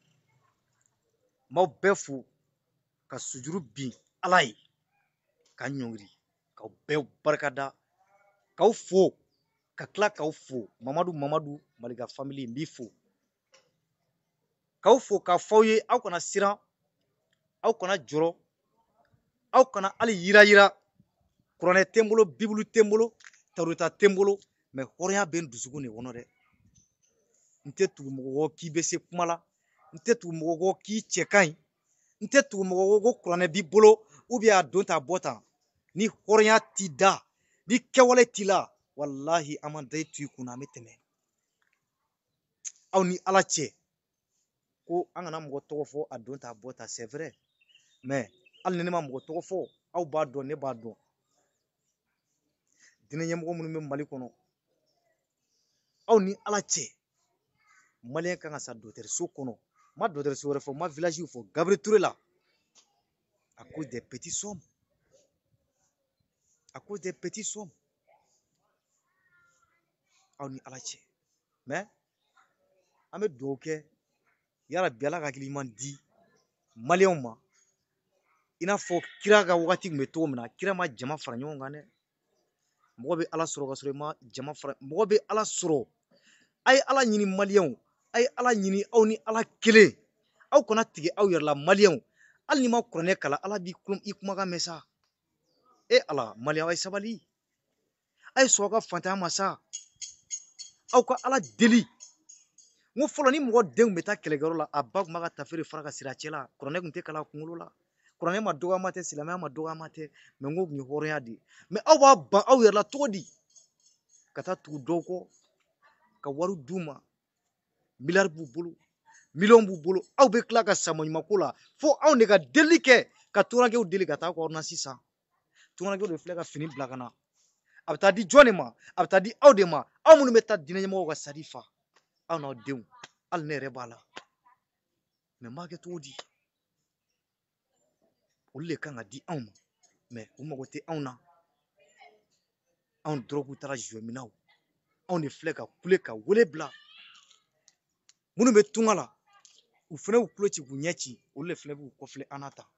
m'aw bɛɛ fo ka sujuru bin ala ye ka ɲɔngiri k'aw bɛɛ barikada k'aw fo ka tila k'aw fo Mamadu Maliga family n b'i fo k'aw fo k'a fɔ aw ye aw kana siran aw kana jɔrɔ aw kana hali yira kuranɛ tɛ n bolo bibulu tɛ n bolo tawureta tɛ n bolo mais hɔrɔnya bɛ n dusukun de kɔnɔ dɛ n tɛ tugu mɔgɔ kɔ k'i bɛ se kuma la n tɛ tugu mɔgɔ kɔ k'i cɛ ka ɲi n tɛ tugu mɔgɔ kɔ ko kuranɛ b'i bolo ou bien a don tan a bɔ tan ni hɔrɔnya t'i da ni kɛwale t'i la walahi an man da i tu i kunna an bɛ tɛmɛ aw ni ala cɛ ko an kana mɔgɔ tɔgɔ fɔ a don tan a bɔ tan c'est vrai mais hali ni ne ma mɔgɔ tɔgɔ fɔ aw b'a dɔn ne b'a dɔn diinɛ ɲɛmɔgɔ minnu bɛ Mali kɔnɔ aw ni ala cɛ maliyɛn kan ka sa dɔgɔtɔrɔso kɔnɔ ma dɔgɔtɔrɔso wɛrɛ fɔ ma village fɔ Gabriel Touré la à cause des petits sommes à cause des petits sommes aw ni ala cɛ mais an bɛ dugawu kɛ yarabi ala ka hakili ɲuman di maliyɛnw ma i n'a fɔ kira ka wagati tun bɛ cogo min na kira ma jama fara ɲɔgɔn kan dɛ mɔgɔ bɛ ala sɔrɔ ka sɔrɔ i ma jama fara mɔgɔ bɛ ala sɔrɔ a ye ala ɲini maliyɛnw a ye ala ɲini aw ni ala kelen aw kana tigɛ aw yɛrɛ la maliyɛnw hali ni ma kuranɛ kalan ala b'i i kumakan mɛn sa ala maliyɛnw a ye sabali a ye sɔn aw ka fantanya ma sa aw ka ala deli n ko fɔlɔ ni mɔgɔ denw bɛ taa kɛlɛkɛyɔrɔ la a ba tun b'a ka tafe de fara ka siri a cɛ la kuranɛ tun tɛ kalan a kunkolo la kuranɛ ma dɔgɔyama tɛ silamɛya ma dɔgɔyama tɛ mais n ko tun ye hɔrɔnya de ye mais aw b'a ban aw yɛrɛ la cogo di ka taa tugu dɔw kɔ ka wari d'u ma miliyari b'u bolo miliyɔn b'u bolo aw bɛ tila ka samaɲuman ko la fo anw de ka deli kɛ ka tuurankɛw deli ka taa aw ka ordonnance san tuurankɛw de filɛ ka fini bila ka na a bɛ taa di jɔn de ma a bɛ taa di aw de ma aw minnu bɛ taa diinɛ ɲɛmɔgɔw ka sari fa aw n'aw denw hali ne yɛrɛ b'a la mais n b'a kɛ cogo di olu de kan ka di anw ma mais u mago tɛ anw na anw dɔrɔgu taara jouer minɛnw anw de filɛ ka kule ka wele bila minnu bɛ tunga la u fana y'u tulo ci k'u ɲɛ ci olu de fana b'u kɔfilɛ an na tan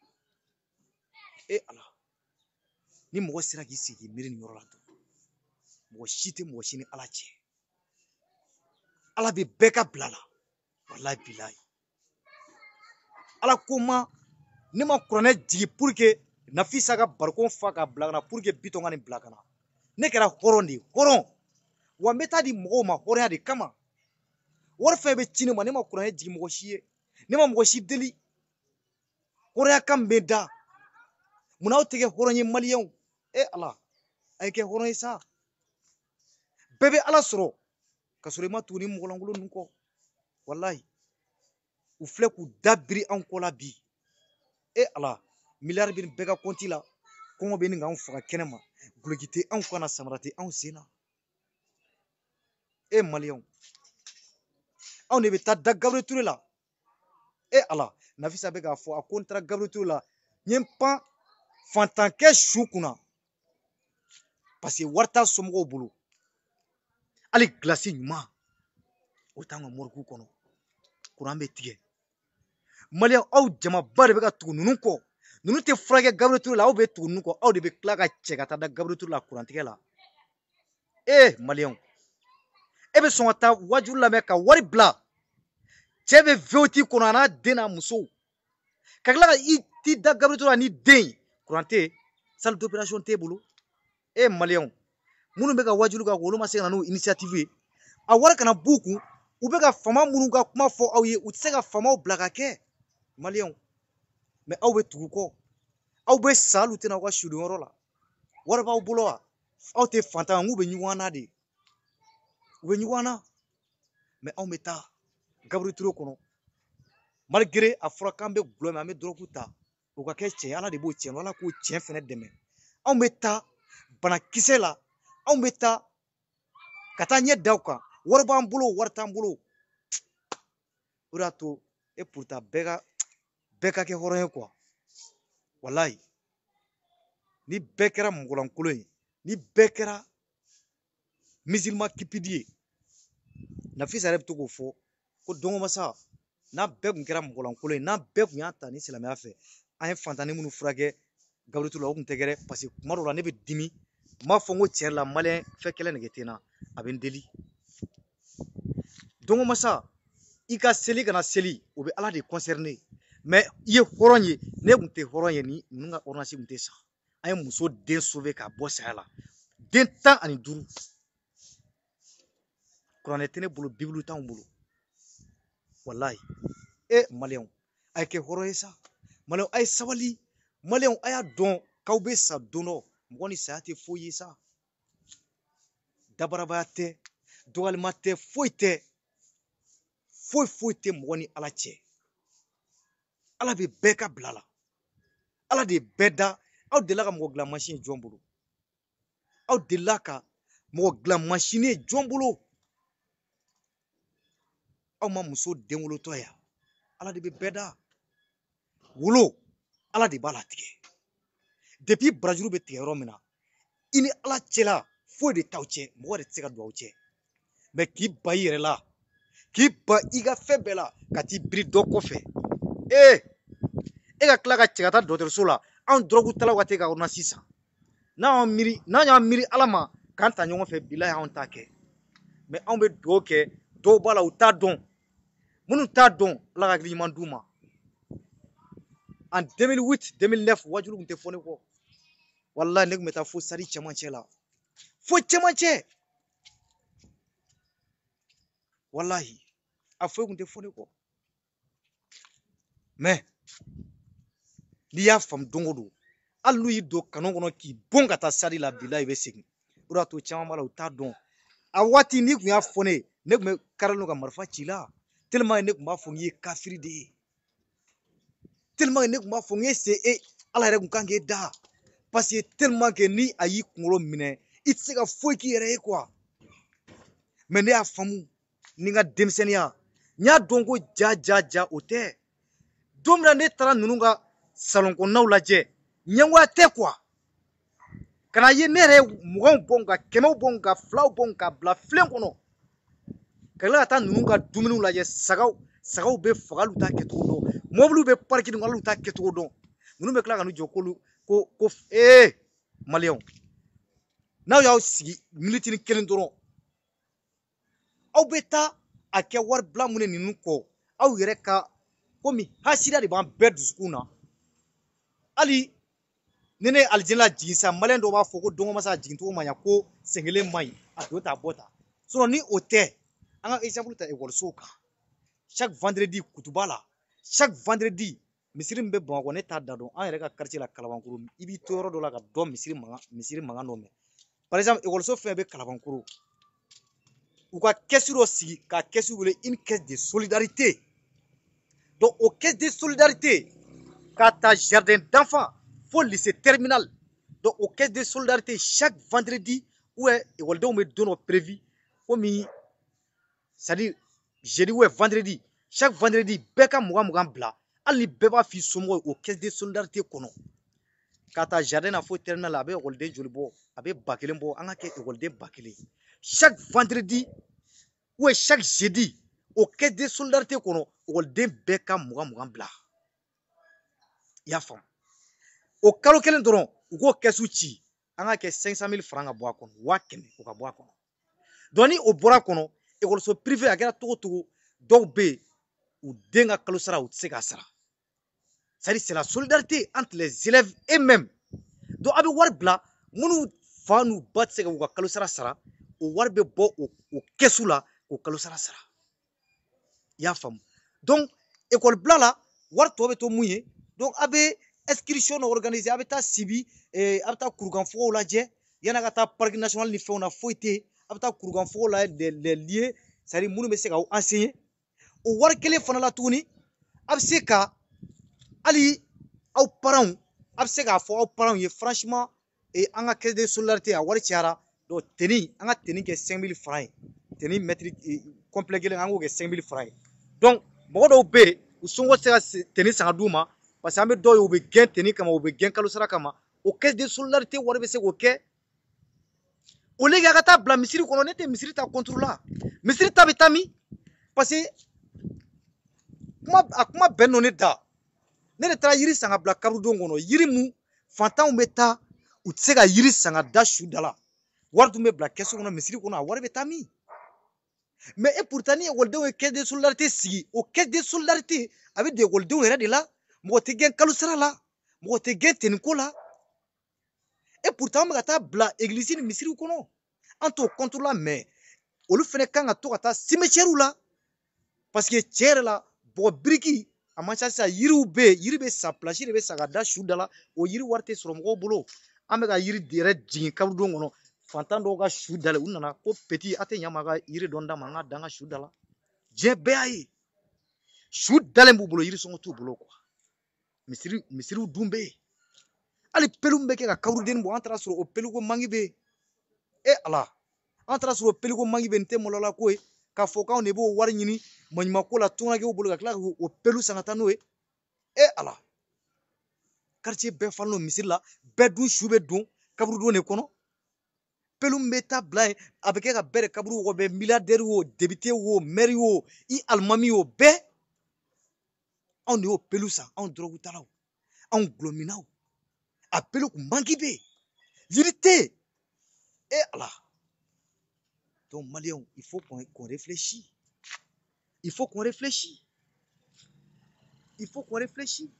ala ni mɔgɔ sera k'i sigi k'i miiri nin yɔrɔ la dɔrɔn mɔgɔ si tɛ mɔgɔ si ni ala cɛ ala bɛ bɛɛ ka bila la walahi bilahi ala ko ma ne ma kuranɛ jigi pour que Nafisa ka barikon fa ka bila ka na pour que Bitɔn ka nin bila ka na ne kɛra hɔrɔn de ye hɔrɔn wa n bɛ taa di mɔgɔw ma hɔrɔnya de kama wari fɛn bɛ ci ne ma ne ma kuranɛ jigi mɔgɔ si ye ne ma mɔgɔ si deli hɔrɔnya kan bɛ da munna aw tɛ kɛ hɔrɔn ye maliyɛnw ala a ye kɛ hɔrɔn ye sa bɛɛ bɛ ala sɔrɔ ka sɔrɔ i ma tugu ni mɔgɔlankolon ninnu kɔ walahi u filɛ k'u da biri anw kɔ la bi ala miliyari bɛ nin bɛɛ ka kɔnti la kɔngɔ bɛ nin k'anw faga kɛnɛ ma guloki tɛ anw kan na samara tɛ anw sen na maliyɛnw anw de bɛ taa da Gabriel Touré la ala Nafisa bɛ k'a fɔ a ko n taara Gabriel Touré la n ye n pan fantankɛ su kunna parce que wari t'a somɔgɔw bolo hali gilasi ɲuman o t'an ka mɔrigu kɔnɔ kuran bɛ tigɛ maliyɛnw aw jamaba de bɛ ka tugu ninnu kɔ ninnu tɛ furakɛ Gabriel Touré la aw bɛ tugu ninnu kɔ aw de bɛ tila ka cɛ ka taa da Gabriel Touré la kurantigɛ la maliyɛnw e bɛ sɔn ka taa wajulu lamɛn ka wari bila cɛ bɛ VOT kɔnɔ a n'a den n'a muso ka tila ka i da Gabriel Touré la ni den kuran tɛ yen salle d'opération t'e bolo maliyɛnw minnu bɛ ka wajulu kan olu ma se ka na n'o initiative ye a wari kana b'u kun u bɛ ka fama minnu ka kuma fɔ aw ye u tɛ se ka famaw bila ka kɛ maliyɛnw mais aw bɛ tugu kɔ aw bɛ sa hali u tɛna aw ka sudonyɔrɔ la wari b'aw bolo wa aw tɛ fantan k'u bɛ ɲugun an na de u bɛ ɲugun an na mais anw bɛ taa Gabriel Touré kɔnɔ malgré a fɔra k'an bɛ gulɔ min an bɛ dɔrɔgu ta o ka kɛ tiɲɛ ala de b'o tiɲɛ ala k'o tiɲɛ fana dɛmɛ anw bɛ taa banakisɛ la anw bɛ taa ka taa ɲɛ da aw kan wari b'an bolo wari t'an bolo o de y'a to pourtant bɛɛ ka kɛ hɔrɔn ye quoi walayi ni bɛɛ kɛra mɔgɔlankolon ye ni bɛɛ kɛra musulman kipidi ye Nafisa yɛrɛ bɛ to k'o fɔ ko dongo masa n'a bɛɛ tun kɛra mɔgɔlankolon ye n'a bɛɛ tun y'a ta ni silamɛya fɛ an ye fantanni minnu furakɛ Gabriel Touré la o tun tɛ kɛ dɛ parce que kuma dɔw la ne bɛ dimi m'a fɔ n ko tiɲɛ la maliyɛn fɛn kɛlɛ nege tɛ n na a bɛ n deli dongo masa i ka seli kana seli o bɛ ala de concerné mais i ye hɔrɔn ye ne tun tɛ hɔrɔn ye ni ninnu ka ordonnance tun tɛ sa an ye muso den sauver ka bɔ saya la den 15 kuranɛ tɛ ne bolo bibiliw t'anw bolo walayi maliyɛnw a ye kɛ hɔrɔn ye sa maliyɛnw a ye sabali maliyɛnw a y'a dɔn k'aw bɛ sa don dɔ mɔgɔ ni saya tɛ foyi ye sa dabarabaya tɛ dɔgɔyalima tɛ foyi tɛ foyi tɛ mɔgɔ ni ala cɛ ala bɛ bɛɛ ka bila la ala de bɛɛ da aw delila ka mɔgɔ dilan mansin ye jɔn bolo aw delila ka mɔgɔ dilan mansin ye jɔn bolo aw ma muso den wolotɔ ya ala de bɛ bɛɛ da wolo ala de b'a latigɛ depuis barajuru bɛ tigɛ yɔrɔ min na i ni ala cɛla foyi de t'aw cɛ mɔgɔ de tɛ se ka don aw cɛ mais k'i ba i yɛrɛ la k'i ba i ka fɛn bɛɛ la ka t'i biri dɔ kɔfɛ e ka tila ka cɛ ka taa dɔgɔtɔrɔso la anw dɔrɔgu talaw ka tɛ ka ordonnance san n'an y'an miiri ala ma k'an ta ɲɔgɔn fɛ bilahi anw t'a kɛ mais anw bɛ dugawu kɛ dɔw b'a la u t'a dɔn minnu t'a dɔn ala ka hakili ɲuman d'u ma en 2008 2009 wajulu tun tɛ fɔ ne kɔ walahi ne tun bɛ taa fo sari cɛmancɛ la fo cɛmancɛ walahi a foyi tun tɛ fɔ ne kɔ mais n'i y'a faamu don o don hali n'u y'i don kanu kɔnɔ k'i bon ka taa sari la bilahi i bɛ segin o de y'a to caman b'a la u t'a dɔn a waati n'i tun y'a fɔ ne tun bɛ karilen ka marifa ci la tellement ne tun b'a fɔ n k'i ye kafiri de ye tellement ne tun b'a fɔ n k'e se ala yɛrɛ tun kan k'e da parce que tellement que ni a y'i kunkolo minɛ i tɛ se ka foyi k'i yɛrɛ ye quoi mais ne y'a faamu ni n ka denmisɛnninya n y'a dɔn ko ja o tɛ don min na ne taara ninnu ka salon kɔnɔnaw lajɛ ɲɛngoya tɛ quoi ka na ye ne yɛrɛ ye muganw bɔ nka kɛmɛw bɔ nka filaw bɔ nka bila filen kɔnɔ ka tila ka taa ninnu ka dumuniw lajɛ sagaw bɛ faga hali u t'a kɛcogo dɔn mɔbiliw bɛ pariki hali u t'a kɛcogo dɔn ninnu bɛ tila ka n'u jɔ ko maliyɛnw n'aw y'aw sigi minitini kelen dɔrɔn aw bɛ taa a kɛ wari bila mun ye ninnu kɔ aw yɛrɛ ka komi hasida de b'an bɛɛ dusukun na hali ni ne ye alijinɛ jigin sa maliyɛn dɔw b'a fɔ ko dɔngɔ masa jigin cogo man ɲa ko sen kelen man ɲi a don ta bɔ ta ni o tɛ an ka exemple ta ekɔlisow kan chaque vendredi kutuba la chaque vendredi misiri min bɛ bamakɔ ne t'a da dɔn an yɛrɛ ka quartier la kalabankoro i b'i to yɔrɔ dɔ la ka dɔn misiri mankan dɔ mɛn par exemple ekɔliso fɛn bɛ kalabankoro u ka kɛsu dɔ sigi ka kɛsu wele une caisse de solidarité donc o caisse de solidarité ka ta jardin d'enfant fo lycée terminal donc o caisse de solidarité chaque vendredi ekɔlidenw bɛ don dɔ prévu komi c'est à dire jeudi vendredi chaque vendredi bɛɛ ka mugan bila hali ni bɛɛ b'a f'i somɔgɔw ye o caisse de solidarité kɔnɔ ka taa jardin na fo terminal a bɛ ekɔliden joli bɔ a bɛ 1000 bɔ an ka kɛ ekɔliden 1000 chaque vendredi chaque jeudi o caisse de solidarité kɔnɔ ekɔliden bɛɛ ka mugan bila i y'a faamu o kalo kelen dɔrɔn u k'o kɛsu ci an ka kɛ 500 000 francs ka bɔ a kɔnɔ 500 000 o ka bɔ a kɔnɔ donc ni o bɔra a kɔnɔ ekɔliso privé a kɛra togo togo dɔw bɛ yen u den ka kalo sara u tɛ se k'a sara c'est-à-dire c'est la solidarité entre les élèves eux-mêmes donc a bɛ wari bila minnu fa n'u ba tɛ se ka u ka kalo sara sara o wari bɛ bɔ o kɛsu la k'o kalo sara sara i y'a faamu donc ekɔli bila la wari tɔ bɛ to mun ye donc a bɛ inscription dɔ organiser a bɛ taa sibi a bɛ taa kurukanfogow lajɛ yan'a ka taa parc national ni fɛnw na foyi tɛ yen a bɛ taa kurukanfogow la les lieux c'est-à-dire minnu bɛ se k'aw enseigner o wari kelen fana la tuguni a bɛ se ka hali aw parents a bɛ se k'a fɔ aw parents ye franchement an ka caisse de solidarité a wari cayara donc tenue an ka tenue kɛ 5000 francs ye tenue mètre complet kelen an k'o kɛ 5000 francs ye donc mɔgɔ dɔw bɛ yen u sɔngɔ tɛ se ka tenue san ka d'u ma parce que an bɛ dɔw ye u bɛ gɛn tenue kama u bɛ gɛn kalo sara kama o caisse de solidarité wari bɛ se k'o kɛ au lieu a ka taa bila misiri kɔnɔ ne tɛ misiri ta contre la misiri ta bɛ taa min parce que kuma bɛn nɔ ne da ne de taara yiri san ka bila kaburudenw kɔnɔ yiri mun fantanw bɛ taa u tɛ se ka yiri san ka da su da la wari dun bɛ bila kɛsu kɔnɔ misiri kɔnɔ a wari bɛ taa min mais et pourtant ni ekɔlidenw ye caisse de solidarité sigi o caisse de solidarité a bɛ don ekɔlidenw yɛrɛ de la mɔgɔ tɛ gɛn kalo sara la mɔgɔ tɛ gɛn teniko la et pourtant an bɛ ka taa bila église ni misiriw kɔnɔ an t'o compte la mais olu fana kan ka to ka taa cimetière la parce que tiɲɛ yɛrɛ la bɔgɔ biriki a man ca sisan yiriw bɛ yen yiri bɛ sa place de bɛ sa ka da su da la o yiri wari tɛ sɔrɔ mɔgɔw bolo an bɛ ka yiri yɛrɛ jigin kaburudo kɔnɔ fantan dɔw ka su dalen u nana ko petit a tɛ ɲa ma ka yiri dɔ d'a ma an ka dan ka su da la diɲɛ bɛɛ y'a ye su dalen b'u bolo yirisɔngɔ t'u bolo quoi misiriw dun bɛ yen hali pelu bɛ kɛ ka kaburudeni bɔ an taara sɔrɔ o peluko mangi bɛ yen e ala an taara sɔrɔ o peluko mangi bɛ yen n tɛ malola ko ye k'a fɔ k'anw de b'o wari ɲini maɲumako la tungankɛw bolo ka tila k'o pelu san ka taa n'o ye e ala quartier bɛɛ falen o misiri la bɛɛ dun su bɛ don kaburudon de kɔnɔ pelu bɛ taa bila yen a bɛ kɛ ka bɛɛ de kaburu wɔgɔbɛ milliardaire wo député wo maire wo i alimami wo bɛɛ anw de y'o pelu san anw dɔrɔgu talaw anw gulɔminaw a pelu kun manki bɛ yen yiri tɛ yen e ala donc maliyɛnw il faut qu'on réfléchisse il faut qu'on réfléchisse il faut qu'on réfléchisse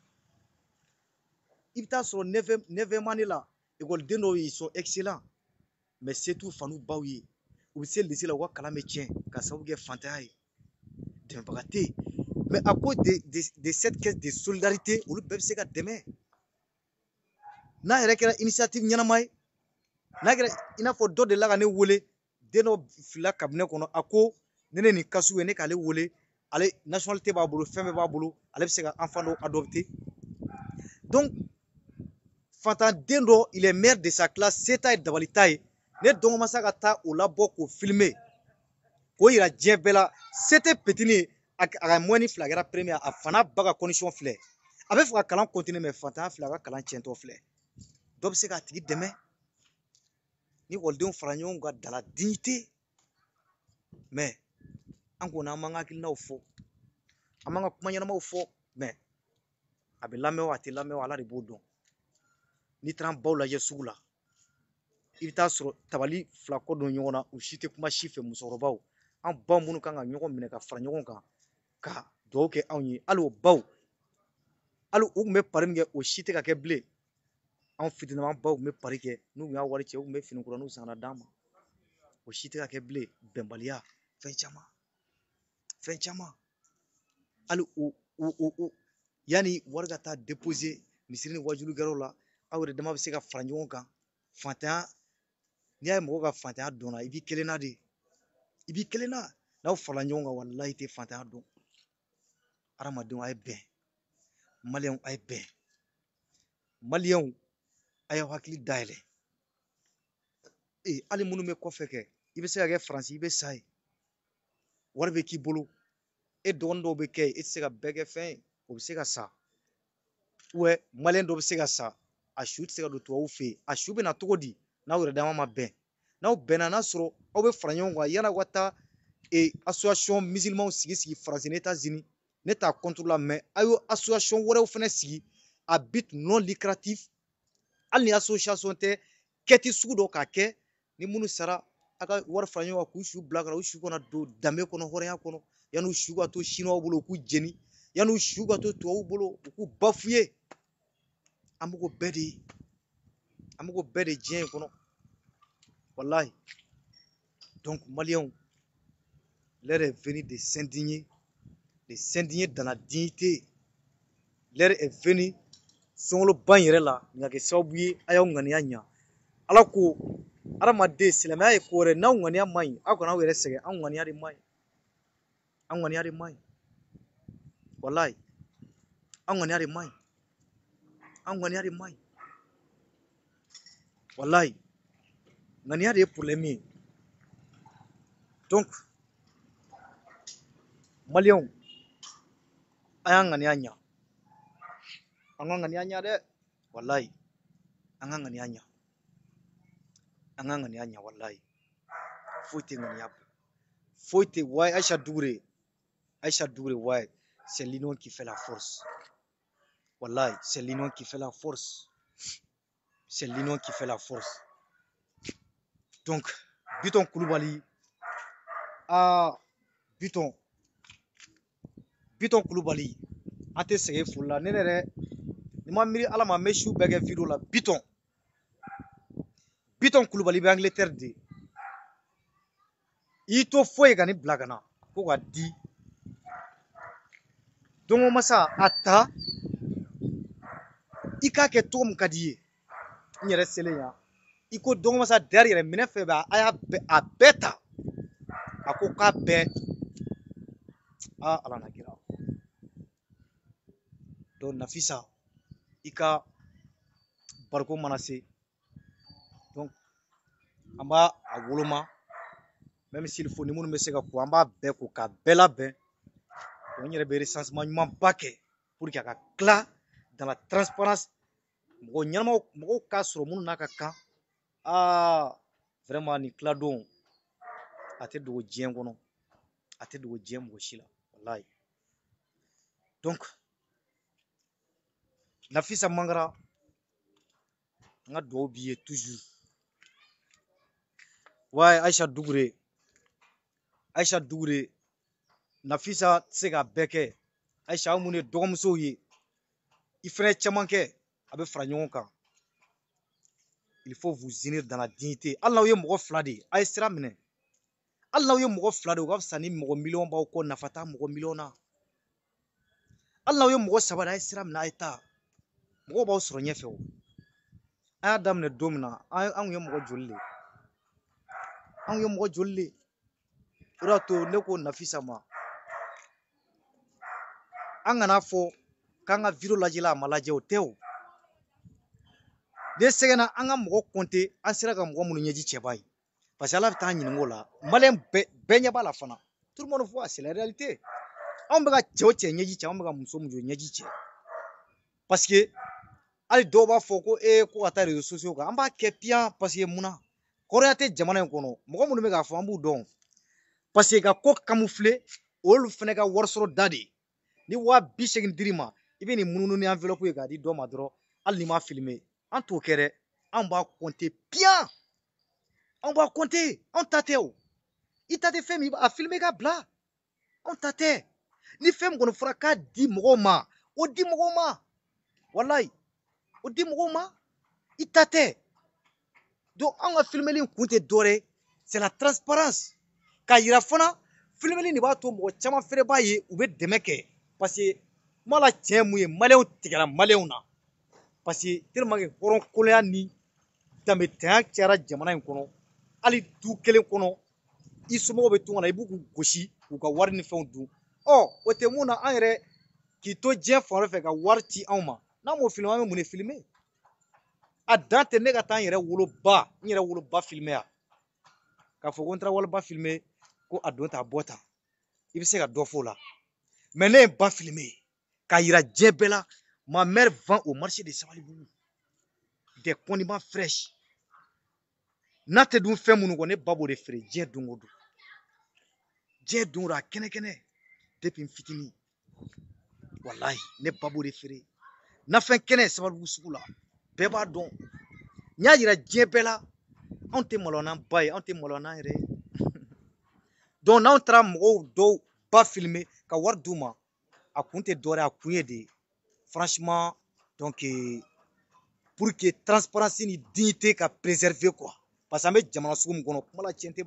i bɛ taa sɔrɔ 9e année la ekɔliden dɔw ils sont excellents mais c'est tout fanu baw ye u bɛ se lycée la u ka kalan bɛ tiɲɛ ka sababu kɛ fantanya ye dɛmɛbaga tɛ yen mais à cause de cette caisse de solidarité olu bɛɛ bɛ se ka dɛmɛ n'a yɛrɛ kɛra initiative ɲɛnama ye n'a kɛra i n'a fɔ dɔ delila ka ne wele den dɔ filila cabinet kɔnɔ a ko ne nin kasu ye ne k'ale wele ale nationalité b'a bolo fɛn bɛɛ b'a bolo ale bɛ se ka enfant dɔ adopter donc fantanden dɔ il est maire de sa classe se ta ye dabali ta ye ne dɔgɔ ma se ka taa o labɔ k'o filmer k'o yira diɲɛ bɛɛ la se tɛ petini ye a ka moyenne fila kɛra premier a fana ba ka condition filɛ a bɛ fɛ ka kalan continuer mais fantanya filɛ a ka kalan tiɲɛtɔ filɛ dɔ bɛ se k'a tigi dɛmɛ ni ekɔlidenw fara ɲɔgɔn kan dans la dignité mais an kɔni an b'an ka hakilinaw fɔ an b'an ka kuma ɲɛnamaw fɔ mais a bɛ lamɛn o a tɛ lamɛn o ala de b'o dɔn n'i taara an baw lajɛ sugu la i bɛ taa sɔrɔ tabali fila kɔ don ɲɔgɔn na u si tɛ kuma si fɛ musokɔrɔbaw an baw minnu kan ka ɲɔgɔn minɛ ka fara ɲɔgɔn kan ka dugawu kɛ anw ye hali o baw hali u tun bɛ pari min kɛ o si tɛ ka kɛ bilen anw fitinama baw tun bɛ pari kɛ n'u tun y'a wari cɛ u tun bɛ fini kuraninw san ka d'an ma o si tɛ ka kɛ bilen bɛnbaliya fɛn caman hali yanni wari ka taa déposer misiri ni wajulukɛlaw la aw yɛrɛ dama bɛ se ka fara ɲɔgɔn kan fantanya n'i y'a ye mɔgɔw ka fantanya dɔnna i b'i kelenna de i b'i kelenna n'aw farala ɲɔgɔn kan walahi i tɛ fantanya dɔn hadamadenw a ye bɛn maliyɛnw a ye bɛn maliyɛnw a y'aw hakili dayɛlɛ hali minnu bɛ kɔfɛ kɛ i bɛ se ka kɛ faransi i bɛ sa ye wari bɛ k'i bolo e dɔgɔnin dɔw bɛ kɛ yen e tɛ se ka bɛɛ kɛ fɛn ye o bɛ se ka sa maliyɛn dɔ bɛ se ka sa a su tɛ se ka don tubabuw fɛ yen a su bɛ na cogo di n'aw yɛrɛ dama ma bɛn n'aw bɛnna n'a sɔrɔ aw bɛ fara ɲɔgɔn kan yann'aw ka taa association musulmanw sigi faransi ni États-Unis ne t'a contre la mais a y'o association wɛrɛw fana sigi à but non lucratif hali ni association tɛ kɛti sugu dɔ k'a kɛ ni minnu sara a ka wari fara ɲɔgɔn kan k'u su bila ka na u su kana don danbe kɔnɔ hɔrɔnya kɔnɔ yan'u su ka to siniwaw bolo u k'u jeni yan'u su ka to tubabuw bolo u k'u bafuye an b'o bɛɛ de ye an b'o bɛɛ de diɲɛ in kɔnɔ wallahi donc maliyɛnw l'heure est venue de s'indigner dans la dignité l'heure est venue sunkalo ban yɛrɛ la nin ka kɛ sababu ye a y'aw ŋaniya ɲa ala ko hadamaden silamɛya ye ko wɛrɛ n'aw ŋaniya man ɲi aw kana aw yɛrɛ sɛgɛn an ŋaniya de man ɲi an ŋaniya de man ɲi wallahi an ŋaniya de man ɲi an ŋaniya de man ɲi wallahi ŋaniya de ye problème ye donc maliyɛnw a y'an ŋaniya ɲa an ka ŋaniya ɲa dɛ wallahi an ka ŋaniya ɲa an ka ŋaniya ɲa wallahi foyi tɛ ŋaniya bɔ foyi tɛ waye Aïcha Dougouré waye c'est l'union qui fait la force wallahi c'est l'union qui fait la force c'est l'union qui fait la force. Donc, Biton Koulibaly, Biton Koulibaly, an tɛ sɛgɛn foli la ne yɛrɛ ni ma miiri ala ma n bɛ su bɛɛ kɛ video la Biton Koulibaly bɛ Angleterre de i to foyi ka ni bila ka na ko ka di dongo masa a ta i k'a kɛ cogo min ka di ye n yɛrɛ selen yan i ko dongo masa dari yɛrɛ minɛ fɛn bɛɛ a y'a bɛɛ ta a ko k'a bɛɛ ala na kira donc Nafisa i ka bariko mana se donc an b'a woloma même s'il faut ni minnu bɛ se ka ko an b'a bɛɛ ko k'a bɛɛ labɛn n yɛrɛ bɛ recensement ɲumanba kɛ pour que a ka tila dans la transparence mɔgɔ ɲɛnamaw mɔgɔw k'a sɔrɔ minnu n'a ka kan vraiment nin tiladon a tɛ dogo diɲɛ kɔnɔ a tɛ dogo diɲɛ mɔgɔ si la wallahi donc Nafisa Mangara an ka dugawu b'i ye toujours ouais Aïcha Dougouré Nafisa tɛ se ka bɛɛ kɛ Aïcha aw minnu ye dɔgɔmusow ye i fɛnɛ caman kɛ a bɛ fara ɲɔgɔn kan il faut vous unir dans la dignité hali n'aw ye mɔgɔ fila de ye a ye sira minɛ hali n'aw ye mɔgɔ fila de ye o ka fisa ni mɔgɔ miliyɔn b'aw kɔ nafa t'a mɔgɔ miliyɔn na hali n'aw ye mɔgɔ saba de a ye sira minɛ a ye taa mɔgɔw b'aw sɔrɔ ɲɛfɛ o an y'a daminɛ don min na an ye mɔgɔ joli de o de y'a to ne ko Nafisa ma an kana fɔ k'an ka video lajɛla a ma lajɛ o tɛ o ne sɛgɛnna an ka mɔgɔ compter an sera ka mɔgɔ minnu ɲɛji cɛba ye parce que ala bɛ taa ɲininka o la maliyɛn bɛɛ ɲɛ b'a la fana tout le monde voit c'est la réalité anw bɛ ka cɛ o cɛ ɲɛji cɛ anw bɛ ka muso muso ɲɛji cɛ parce que hali dɔw b'a fɔ ko ko ka taa réseaux sociaux kan an b'a kɛ piyan parce que munna hɔrɔnya tɛ jamana in kɔnɔ mɔgɔ minnu bɛ k'a fɔ an b'u dɔn parce que ka ko camoufler olu fɛnɛ ka warisɔrɔ da de ni 280 dir'i ma i bɛ nin munumunu ni enveloppe ye k'a di dɔ ma dɔrɔn hali n'i ma filmer an t'o kɛ dɛ an b'a compter piyan an b'a compter an ta tɛ o i ta tɛ fɛn min a filmer ka bila an ta tɛ ni fɛn min kɔni fɔra k'a di mɔgɔw ma o di mɔgɔw ma walayi o di mɔgɔw ma i ta tɛ donc an ka filmeli kun tɛ dɔwɛrɛ c'est la transparence k'a yira fana filmeli de b'a to mɔgɔ caman fɛnɛ b'a ye u bɛ dɛmɛ kɛ parce que kuma la tiɲɛ mun ye maliyɛnw tigɛra maliyɛnw na parce que tellement que hɔrɔnkolonya ni danbetanya cayara jamana in kɔnɔ hali du kelen kɔnɔ i somɔgɔw bɛ tunga na i b'u gosi k'u ka wari ni fɛnw dun o tɛ mun na an yɛrɛ k'i to diɲɛ fan wɛrɛ fɛ ka wari ci anw ma n'an m'o filmer an bɛ mun de filmer a dan tɛ ne ka taa n yɛrɛ woloba filmer yan k'a fɔ ko n taara waliba filmer ko a don ta a bɔ ta i bɛ se ka dɔ fɔ o la mais ne ye ba filmer k'a yira diɲɛ bɛɛ la ma mère vend au marché de Sabalibugu des condiments fraîches n'a tɛ dun fɛn minnu kɔ ne ba b'o de feere diɲɛ don o don a kɛnɛ kɛnɛ depuis n fitinin walayi ne ba b'o de feere nafɛn kɛnɛ Sabalibugu sugu la bɛɛ b'a dɔn n y'a yira diɲɛ bɛɛ la anw tɛ maloya n'an ba ye anw tɛ maloya n'an yɛrɛ ye donc n'anw taara mɔgɔw dɔw ba filmer ka wari d'u ma a kun tɛ dɔwɛrɛ a kun ye de franchement donc pour que transparence ni dignité ka préserver quoi parce que an bɛ jamana sugu min kɔnɔ kuma la tiɲɛ tɛ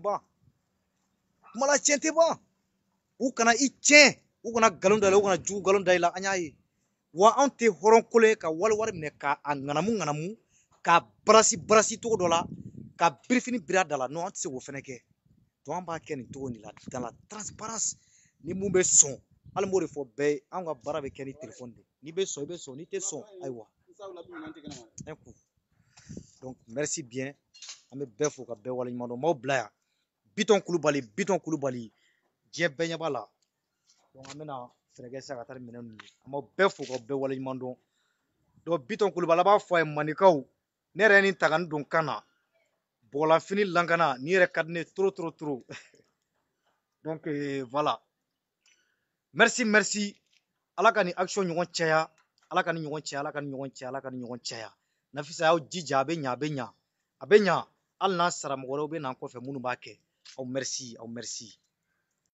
ban u kana i tiɲɛ u kana nkalon da i la u kana jugu nkalon da i la an y'a ye wa anw tɛ hɔrɔnkolo ye ka wari minɛ k'a ŋanamu k'a barasi cogo dɔ la ka birifini biri a da la non an tɛ se k'o fɛnɛ kɛ donc an b'a kɛ nin cogo de la dans la transparence ni mun bɛ sɔn hali n b'o de fɔ bɛɛ ye an ka baara bɛ kɛ ni téléphone de n'i bɛ sɔn i bɛ sɔn n'i tɛ sɔn ayiwa un coup donc merci bien an bɛ bɛɛ fo ka bɛɛ waleɲuman dɔn n b'aw bila yan Biton Kulubali diɲɛ bɛɛ ɲɛ b'a la donc an bɛna fɛɛrɛ kɛ sisan ka taa ni minɛn ninnu ye an b'aw bɛɛ fo k'aw bɛɛ waleɲuman dɔn donc Biton Kulubali a b'a fɔ a ye mandekaw ne yɛrɛ ye nin ta ka nin don kan na bɔgɔlanfini lankana nin yɛrɛ ka di ne trop donc voilà merci ala ka nin action ɲɔgɔn caya ala ka nin ɲɔgɔn caya Nafisa y'aw jija a bɛ ɲa a bɛ ɲa a bɛ ɲa hali n'a sara mɔgɔ wɛrɛw bɛ n'an kɔfɛ minnu b'a kɛ aw merci